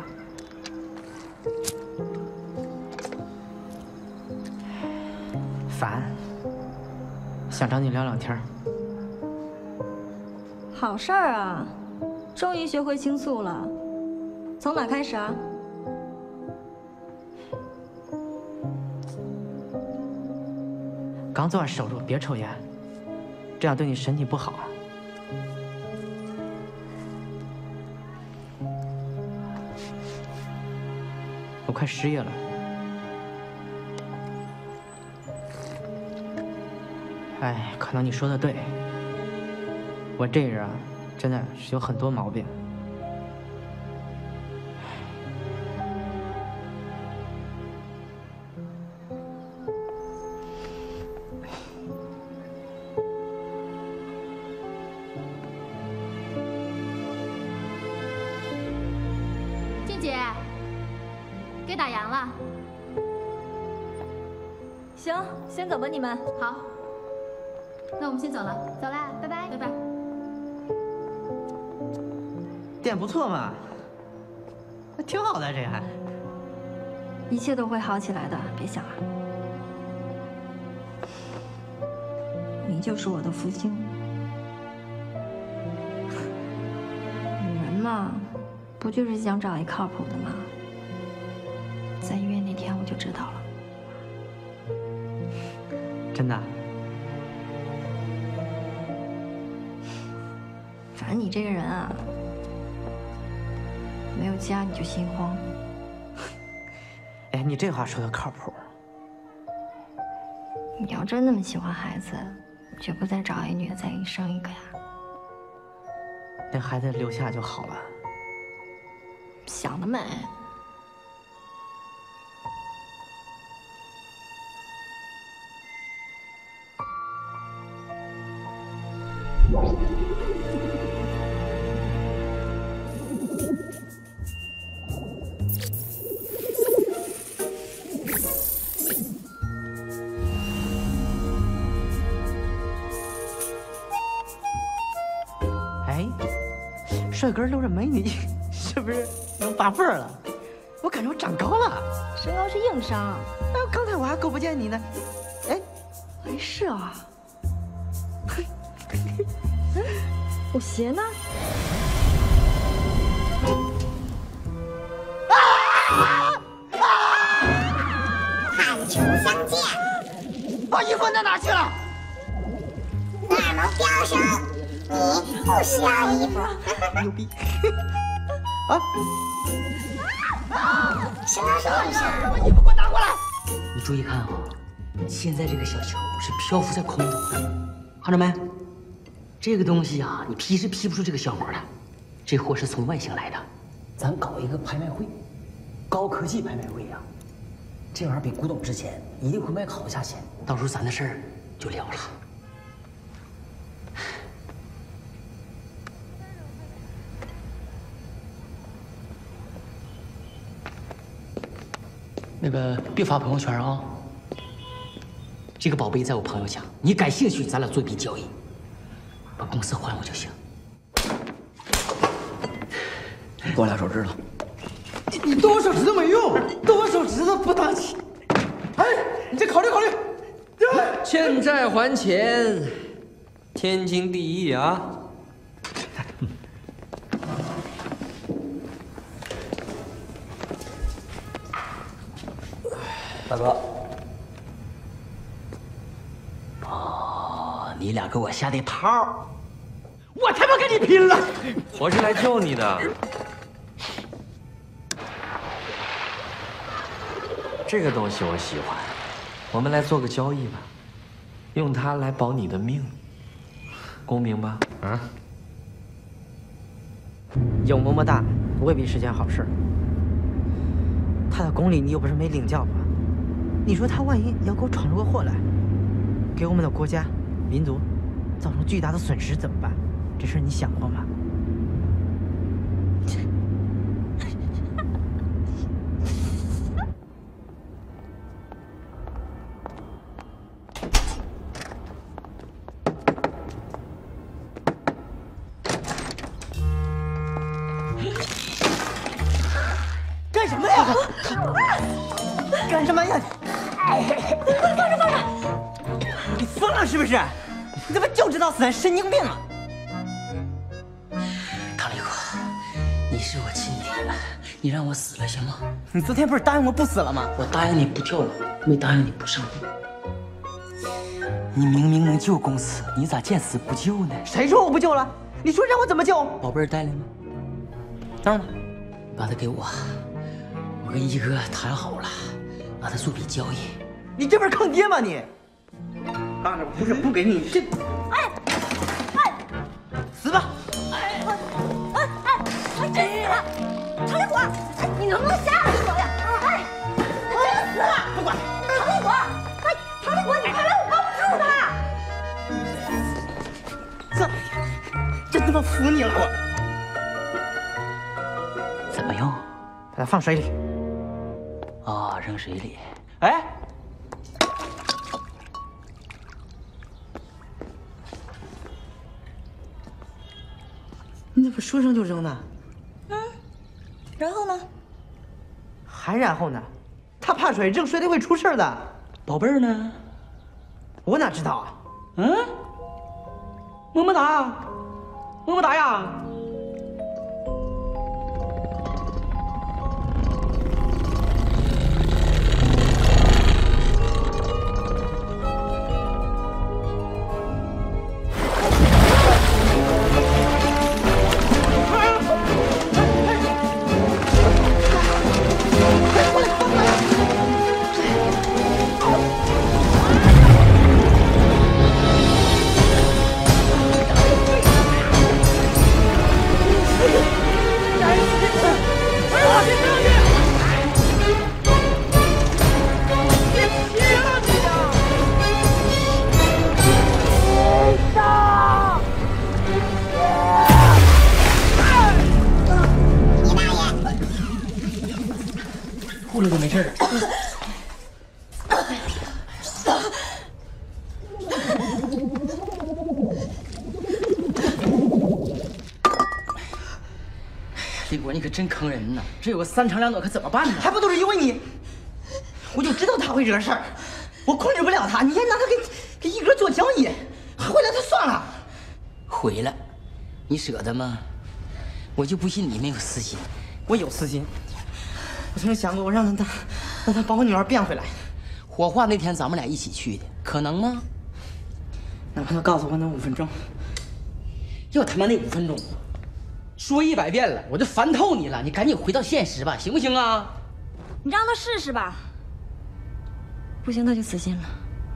烦，想找你聊聊天。 好事儿啊，终于学会倾诉了。从哪开始啊？ 刚做完手术，别抽烟，这样对你身体不好。我快失业了，哎，可能你说的对，我这人啊，真的是有很多毛病。 姐，给打烊了。 行，先走吧，你们。 好，那我们先走了，走啦，拜拜，拜拜。 店不错嘛，挺好的，这还。 一切都会好起来的，别想了。你就是我的福星。女人嘛。不就是想找一靠谱的吗？在医院那天我就知道了。 真的？ 反正你这个人啊，没有家你就心慌。 哎，你这话说的靠谱。 你要真那么喜欢孩子，绝不再找一女的再给你生一个呀。 那孩子留下就好了。 想得美！ 哎，帅哥搂着美女，是不是能拔份儿了？我感觉我长高了。 身高是硬伤。 哎，刚才我还够不见你呢。哎， 哎，是啊。我鞋呢？ 汗出相见。 把衣服拿哪去了？ 那么标生，你不需要衣服。 牛逼！ 什么事？ 把衣服给我拿过来！ 你注意看啊，现在这个小球是漂浮在空中的，看着没？这个东西啊，你劈是劈不出这个小膜的，这货是从外星来的。咱搞一个拍卖会，高科技拍卖会呀，这玩意儿比古董值钱，一定会卖个好价钱。到时候咱的事儿就了了。那个别发朋友圈啊！这个宝贝在我朋友家，你感兴趣，咱俩做一笔交易，把公司还我就行。 你给我俩手指头。 你动我手指头没用，动我手指头不当气。哎，你再考虑考虑。 欠债还钱，天经地义啊。 大哥，哦，你俩给我下的套， 我他妈跟你拼了！ 我是来救你的。这个东西我喜欢，我们来做个交易吧，用它来保你的命，公平吧？啊？ 有么么哒未必是件好事。他的宫里你又不是没领教过。你说他万一要给我闯出个祸来，给我们的国家、民族造成巨大的损失怎么办？这事儿你想过吗？ 干什么呀？干什么呀？放着！你疯了是不是？你怎么就知道死，神经病啊！ 唐立国，你是我亲爹，你让我死了行吗？ 你昨天不是答应我不死了吗？ 我答应你不跳楼，没答应你不上路。你明明能救公司，你咋见死不救呢？ 谁说我不救了？你说让我怎么救？ 宝贝儿带来吗？ 当然了， 你把它给我，我跟一哥谈好了，拿它做笔交易。 你这不是坑爹吗你？当然不是不给你，这死吧！ 真是的，唐立国，你能不能吓死我呀？我要死了！ 不管。 唐立国，唐立国，你快来，我抱不住他！ 真他妈服你了我！ 怎么用？ 把它放水里。 啊，扔水里。 哎。你怎么说扔就扔呢？ 然后呢？ 还然后呢？他怕水，扔水里会出事的。 宝贝儿呢？ 我哪知道啊？ 么么哒，么么哒呀！ 说，你可真坑人呐！这有个3长2短，可怎么办呢？ 还不都是因为你？我就知道他会惹事儿，我控制不了他，你还拿他给一哥做交易，回来他算了。 回来，你舍得吗？我就不信你没有私心。 我有私心，我曾经想过，我让他把我女儿变回来。 火化那天咱们俩一起去的，可能吗？ 哪怕他告诉我那5分钟， 要他妈那5分钟，说100遍了，我就烦透你了。你赶紧回到现实吧，行不行啊？ 你让他试试吧，不行他就死心了。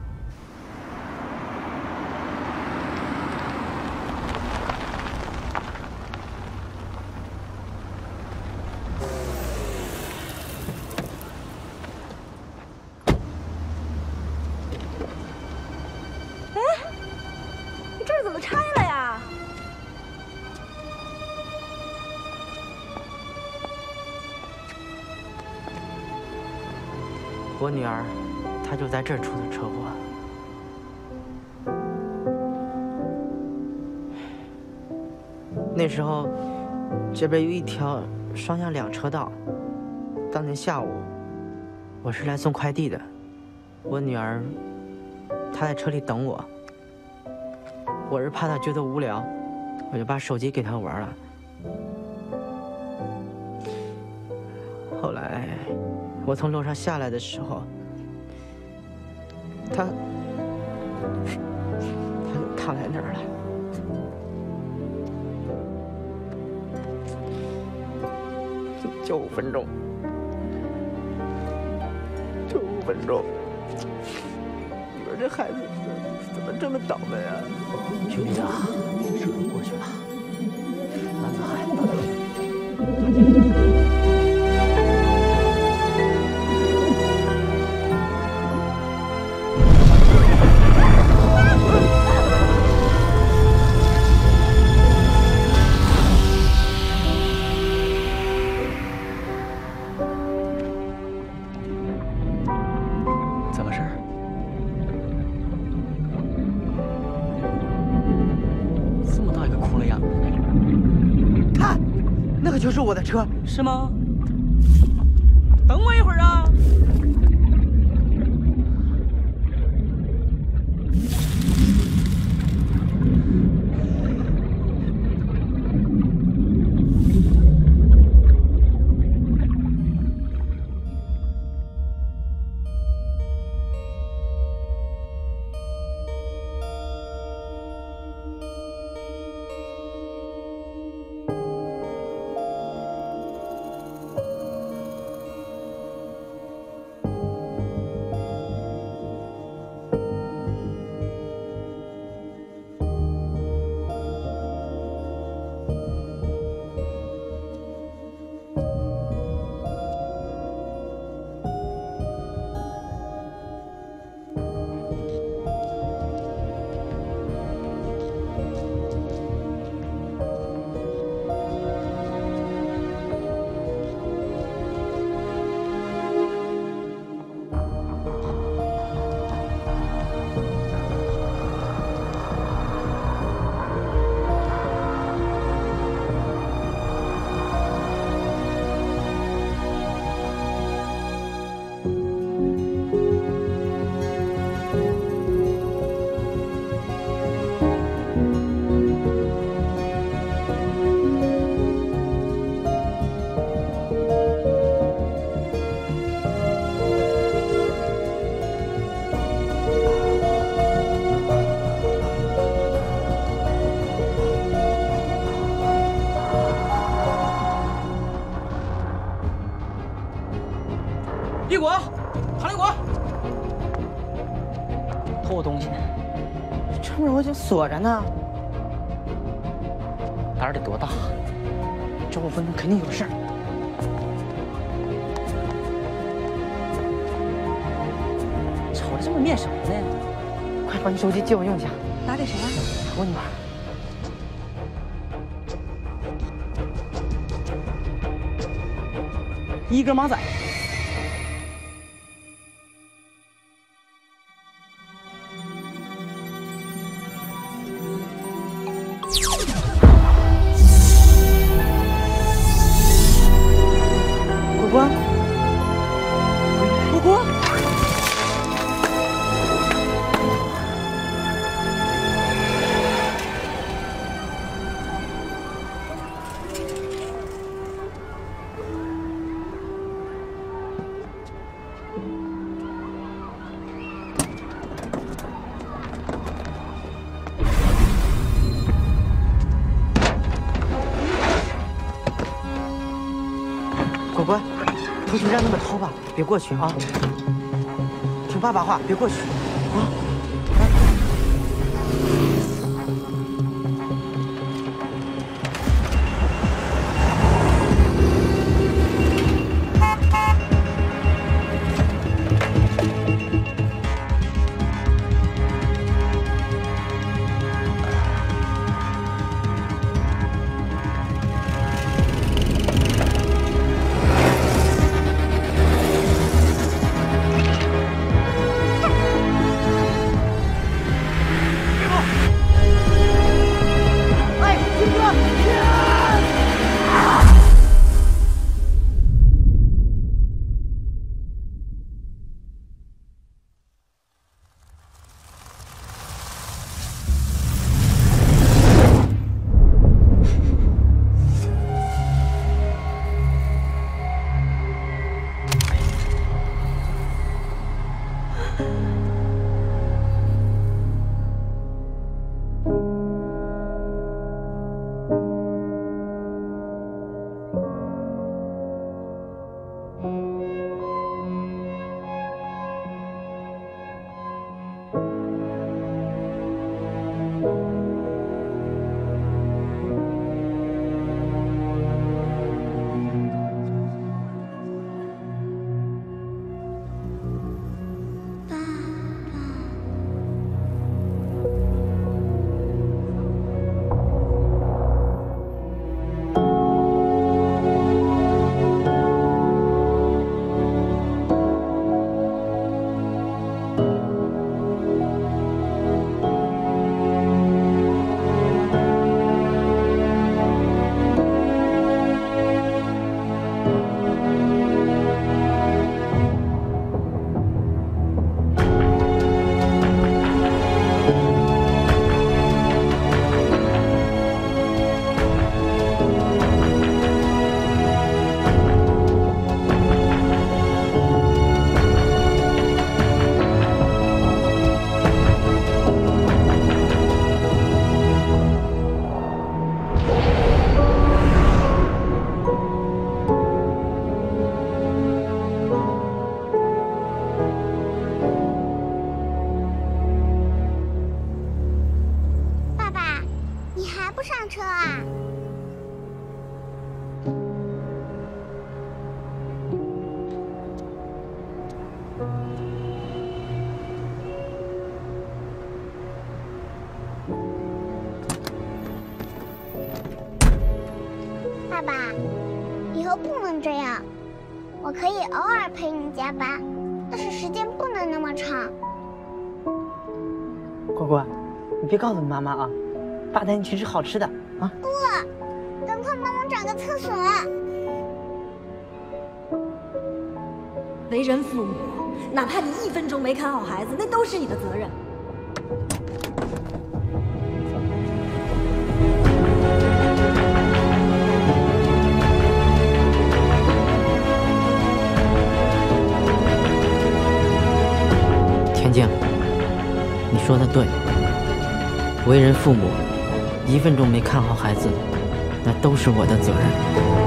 怎么拆了呀？ 我女儿，她就在这儿出的车祸。那时候，这边有一条双向2车道。当天下午，我是来送快递的，我女儿，她在车里等我。我是怕他觉得无聊，我就把手机给他玩了。后来我从楼上下来的时候，他就躺在那儿了。就5分钟，就5分钟。你说这孩子怎么这么倒霉啊？ 兄弟啊，这都过去了，男子汉。怎么事儿？这么大一个窟窿眼子， 看，那个就是我的车， 是吗？等我一会儿啊。 立果，唐立果， 偷我东西， 这门我已经锁着呢。 胆儿得多大？ 这5分钟肯定有事儿。 瞅着这么面熟呢？ 快把你手机借我用一下。 打给谁啊？ 我女儿。一哥马仔。 回去让他们逃吧，别过去啊！听爸爸话，别过去啊！ 爸爸，以后不能这样。我可以偶尔陪你加班，但是时间不能那么长。 果果，你别告诉妈妈啊，爸带你去吃好吃的啊。 不，赶快帮我找个厕所。 为人父母，哪怕你1分钟没看好孩子，那都是你的责任。 田静，你说的对，为人父母，1分钟没看好孩子，那都是我的责任。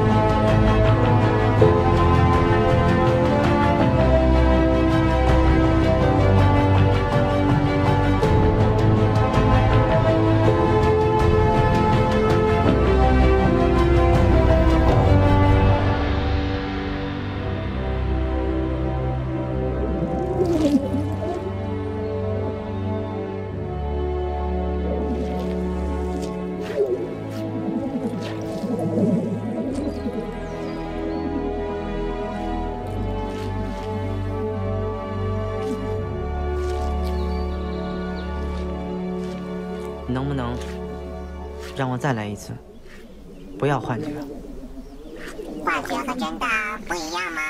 能不能让我再来一次？不要幻觉。 幻觉和真的不一样吗？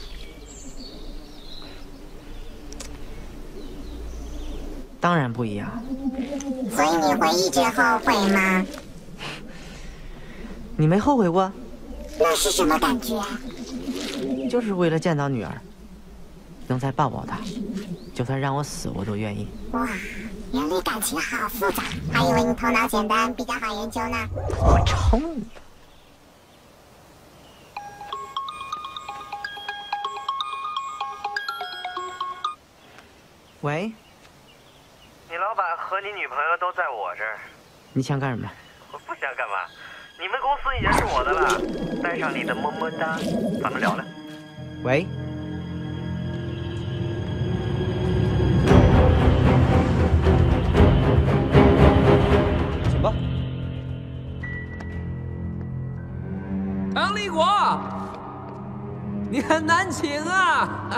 当然不一样。 所以你会一直后悔吗？ 你没后悔过？ 那是什么感觉？ 就是为了见到女儿，能再抱抱她，就算让我死我都愿意。 哇，人类感情好复杂，还以为你头脑简单，比较好研究呢。 我抽你！ 喂， 你老板和你女朋友都在我这儿。 你想干什么？ 我不想干嘛，你们公司已经是我的了。带上你的么么哒，咱们聊聊。 喂。 唐立国，你很难请啊！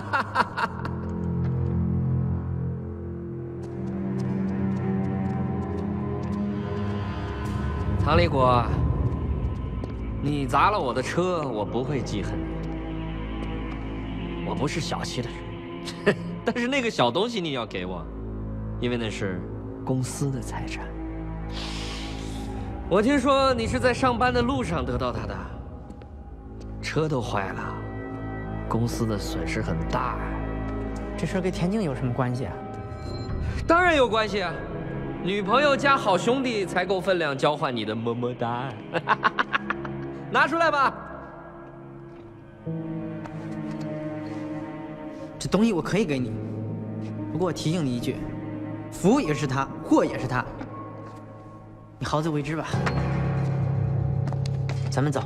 唐立国，你砸了我的车，我不会记恨你。我不是小气的人，但是那个小东西你要给我，因为那是公司的财产。我听说你是在上班的路上得到它的。 车都坏了，公司的损失很大。 这事儿跟田静有什么关系啊？ 当然有关系啊！女朋友加好兄弟才够分量，交换你的么么哒。拿出来吧。 这东西我可以给你，不过我提醒你一句，福也是他，祸也是他。你好自为之吧。咱们走。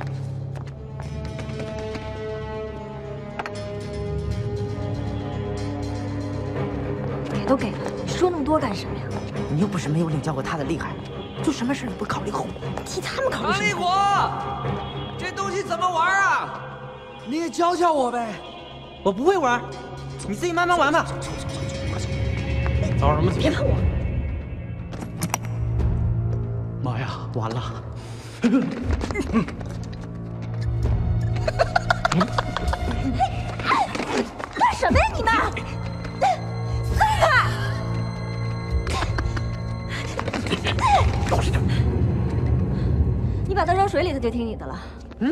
都给了，你说那么多干什么呀？ 你又不是没有领教过他的厉害，做什么事你不考虑后果，替他们考虑什么？ 唐立国，这东西怎么玩啊？你也教教我呗。 我不会玩，你自己慢慢玩吧。 着什么急？ 别碰我！ 妈呀，完了！ 干什么呀你们？ 你把它扔水里，它就听你的了。嗯。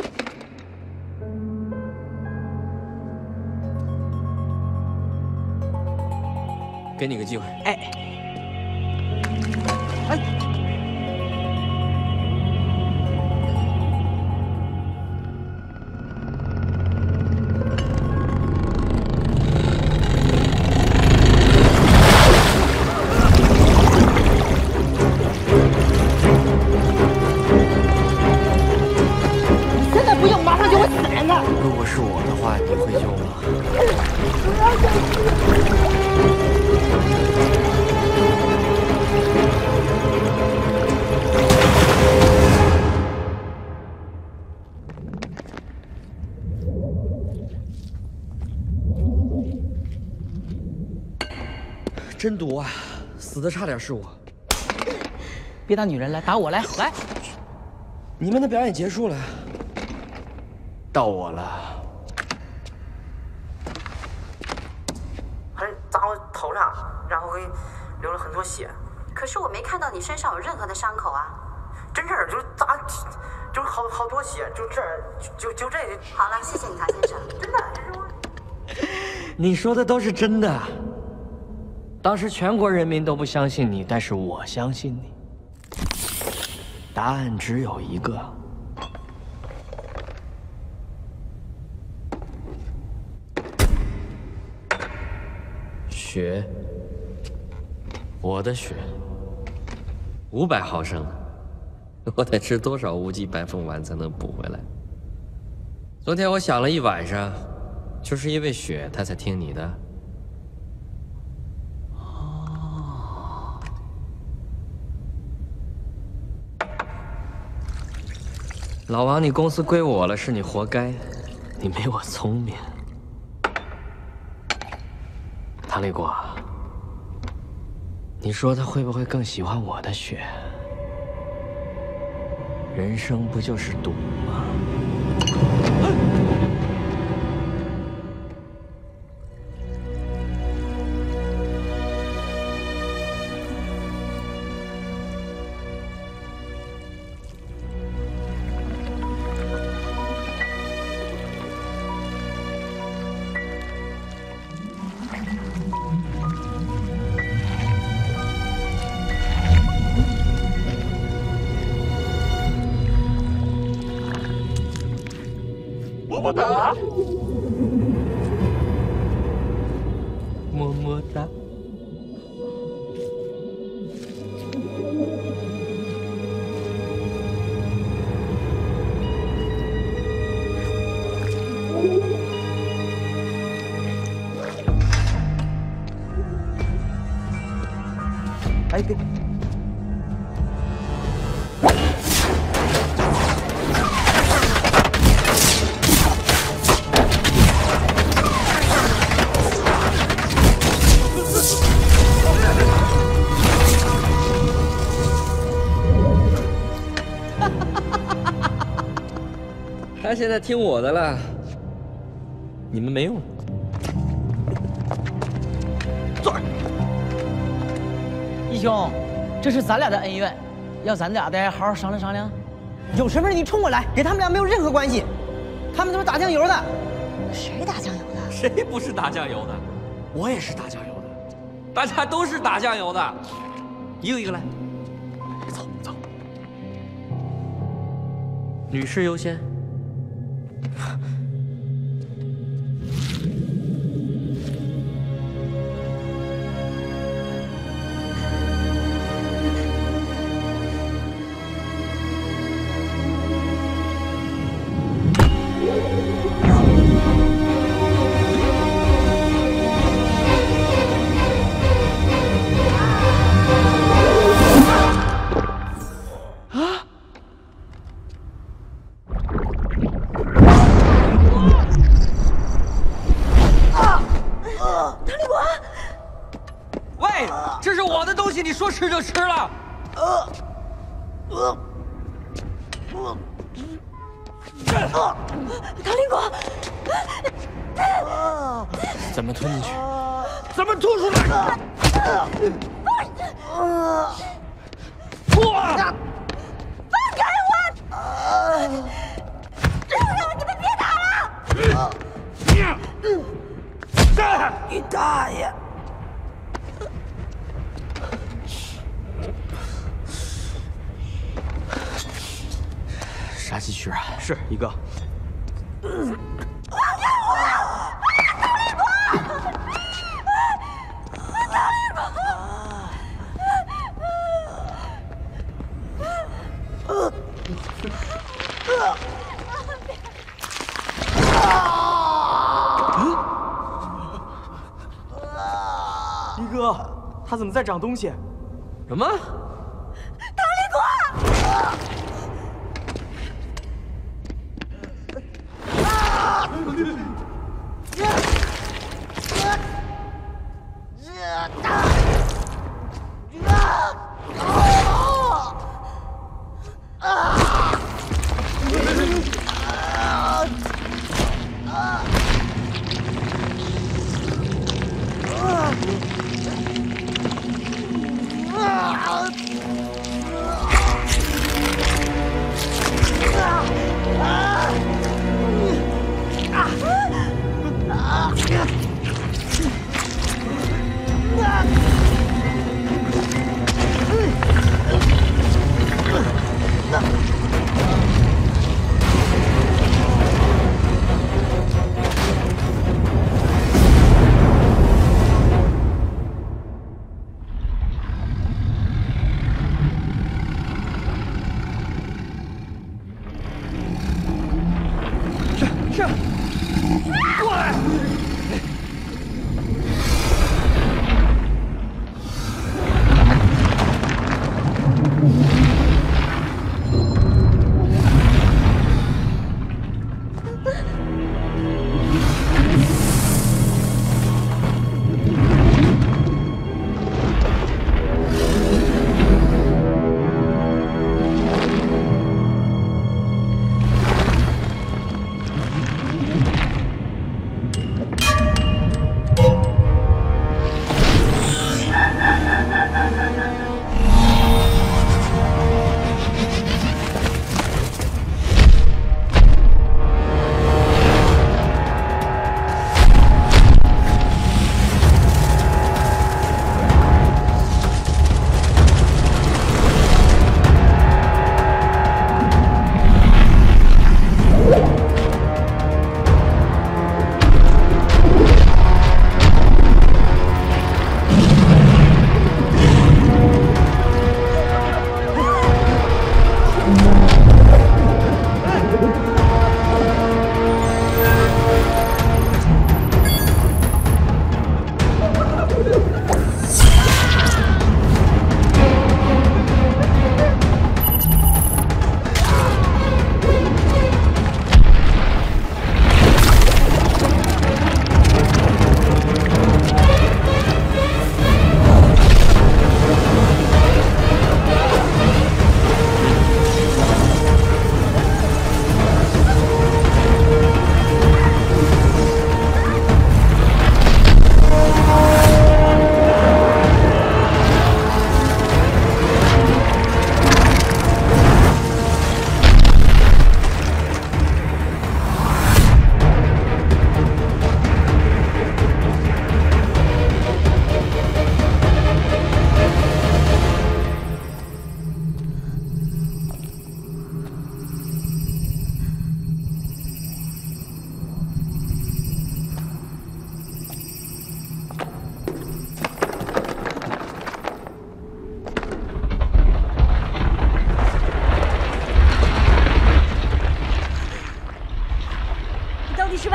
给你个机会。 哎。 如果是我的话，你会救吗？真毒啊！死的差点是我。 别打女人，来打我来！来， 你们的表演结束了。 到我了， 还砸我头上，然后给流了很多血。 可是我没看到你身上有任何的伤口啊。 真这儿就是砸，就是好多血，就这儿，就这。 好了，谢谢你，唐先生。 真的，这是我。 你说的都是真的。当时全国人民都不相信你，但是我相信你。答案只有一个。 血，我的血，500毫升，我得吃多少无极白凤丸才能补回来？昨天我想了一晚上，就是因为血，他才听你的。哦，老王，你公司归我了，是你活该，你没我聪明。 唐立国，你说他会不会更喜欢我的血？人生不就是赌吗？ 哎，别！ 他现在听我的了，你们没用了。 坐着。义兄，这是咱俩的恩怨，要咱俩得好好商量商量。有什么事你冲我来，跟他们俩没有任何关系。他们都是打酱油的。 谁打酱油的？ 谁不是打酱油的？我也是打酱油的，大家都是打酱油的。一个一个来，走走。女士优先。你说吃就吃了。 唐林果， 怎么吞进去？怎么吐出来？ 放开我！你们别打了！ 你大爷！ 杀鸡区啊！ 是一个。 放开我！ 一哥，他怎么在长东西？ 什么？ 唐立国！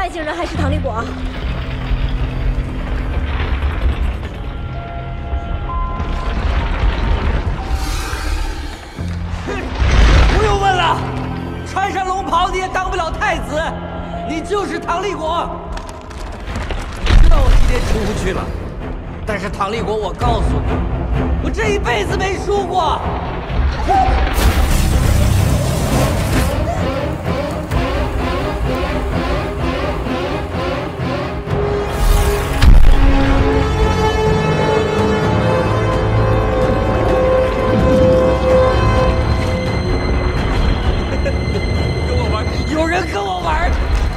星人还是唐立果？ 不用问了，穿上龙袍你也当不了太子，你就是唐立果。知道我今天出不去了，但是唐立果，我告诉你，我这一辈子没输过。跟我玩，有人跟我玩，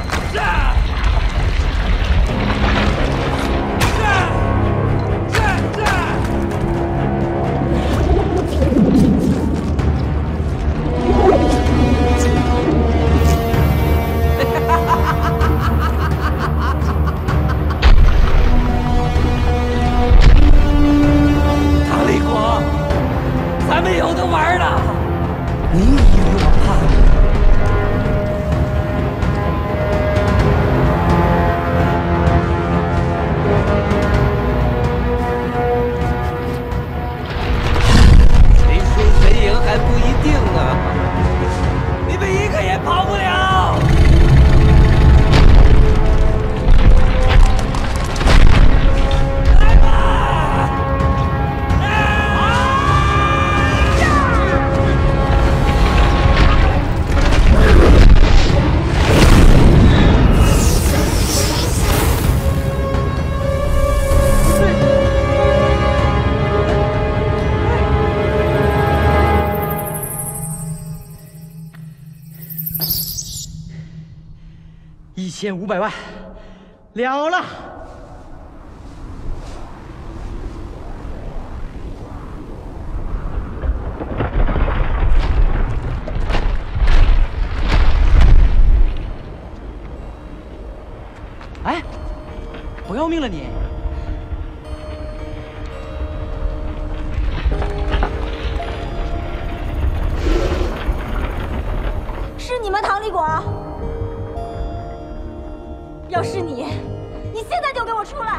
唐立果，咱们有的玩了。你以为我怕你？谁输谁赢还不一定呢，你们一个也跑不了。来吧！ 1500万，了了。哎，不要命了你！ 是你吗，唐立果？要是你，你现在就给我出来！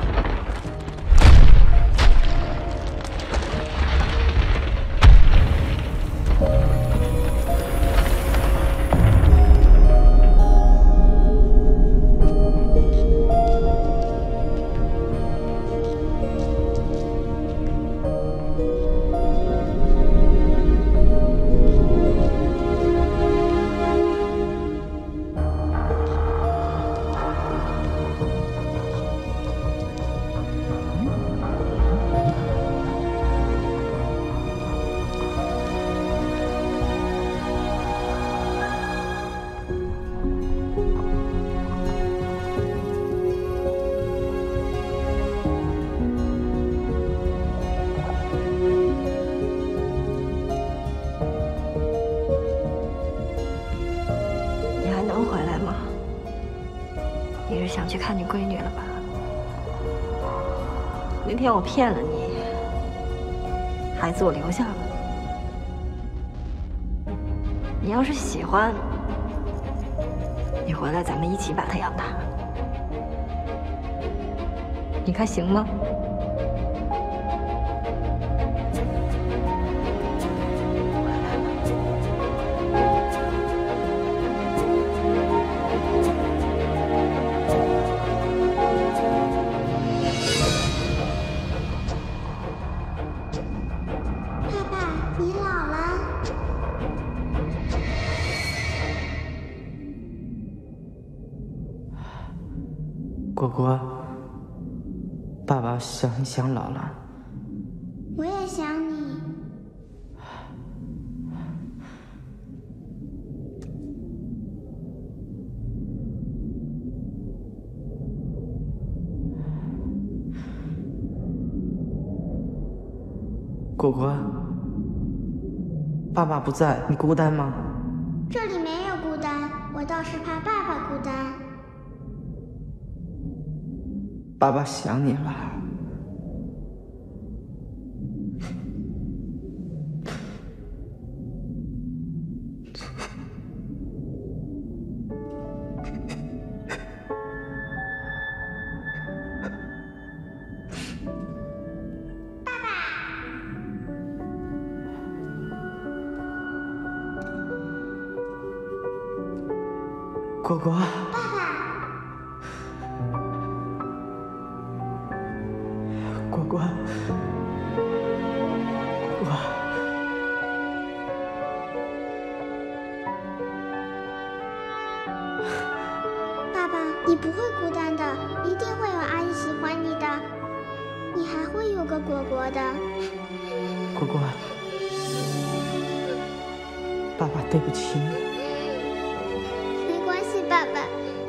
想去看你闺女了吧？那天我骗了你，孩子我留下了。你要是喜欢，你回来咱们一起把她养大，你看行吗？ 果果，爸爸想你想老了。 我也想你。 果果，爸爸不在，你孤单吗？ 这里没有孤单，我倒是怕爸爸孤单。 爸爸想你了。 果果， 爸爸， 果果，果果， 爸爸，你不会孤单的，一定会有阿姨喜欢你的，你还会有个果果的。 果果，爸爸对不起你。 没关系，爸爸。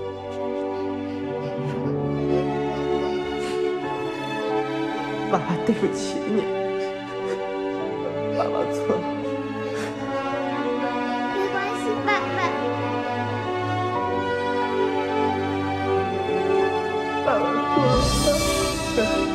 爸爸对不起你，爸爸错了。 没关系，爸爸。 爸爸错了。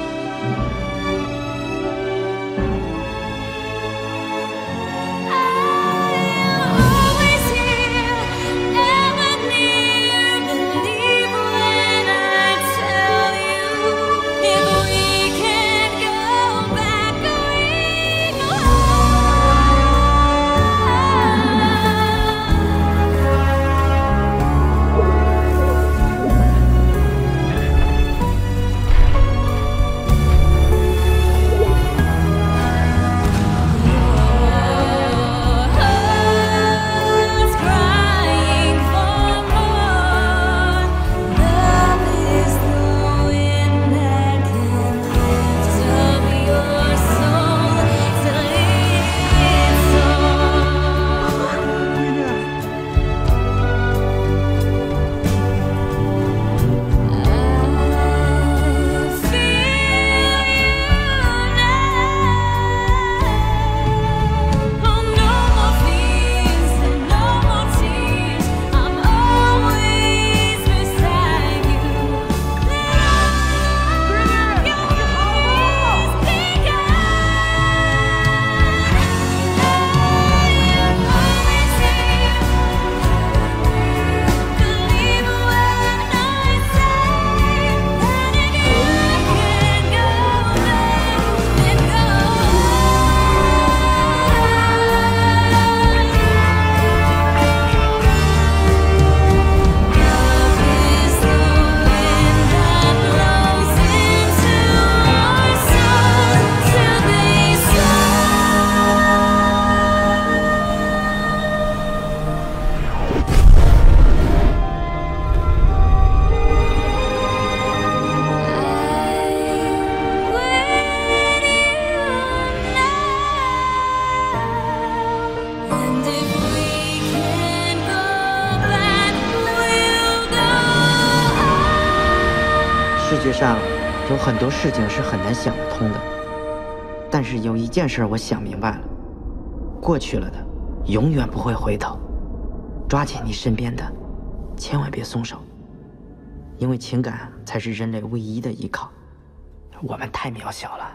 世界上有很多事情是很难想得通的，但是有一件事我想明白了，过去了的永远不会回头。抓紧你身边的，千万别松手，因为情感才是人类唯一的依靠。我们太渺小了。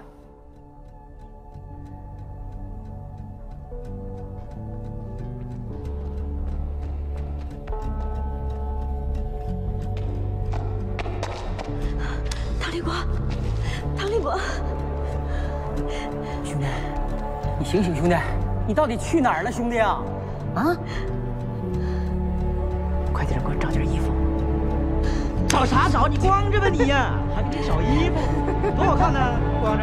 唐立国，唐立国， 兄弟，你醒醒，兄弟，你到底去哪儿了，兄弟啊？啊！ 快点给我找件衣服。 找啥找？你光着吧你呀，还给你找衣服，多好看呢，光着。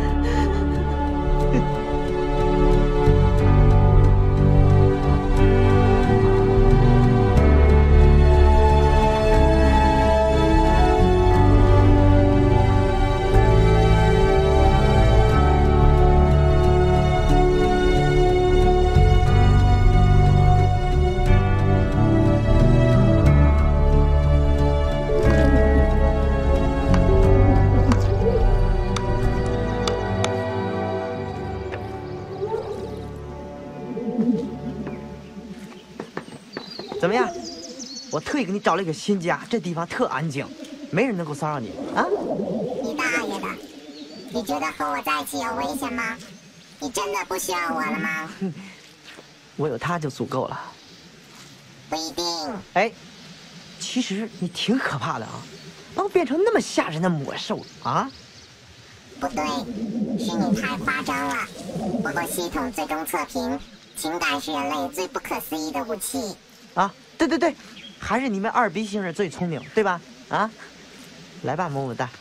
怎么样？我特意给你找了一个新家，这地方特安静，没人能够骚扰你啊！ 你大爷的！你觉得和我在一起有危险吗？你真的不需要我了吗？ 我有他就足够了。 不一定。 哎，其实你挺可怕的啊，把我变成那么吓人的魔兽啊！ 不对，是你太夸张了。不过系统最终测评，情感是人类最不可思议的武器。 啊，对对对， 还是你们二逼星人最聪明，对吧？啊，来吧，么么哒。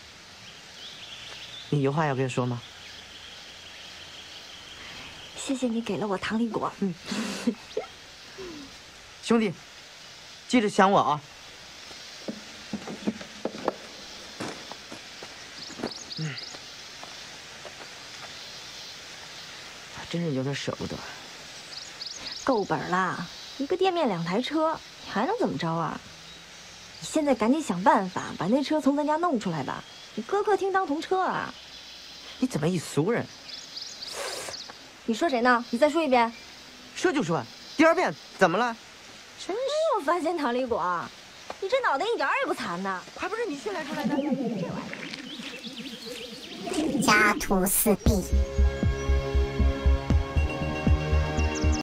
你有话要跟我说吗？ 谢谢你给了我糖梨果。 兄弟，记着想我啊。真是有点舍不得。 够本啦，一个店面2台车，你还能怎么着啊？你现在赶紧想办法把那车从咱家弄出来吧，你搁客厅当童车啊！ 你怎么一俗人？ 你说谁呢？你再说一遍。 说就说，第2遍怎么了？真是！ 我发现糖梨果，你这脑袋一点也不残呐， 还不是你训练出来的？ 家徒四壁。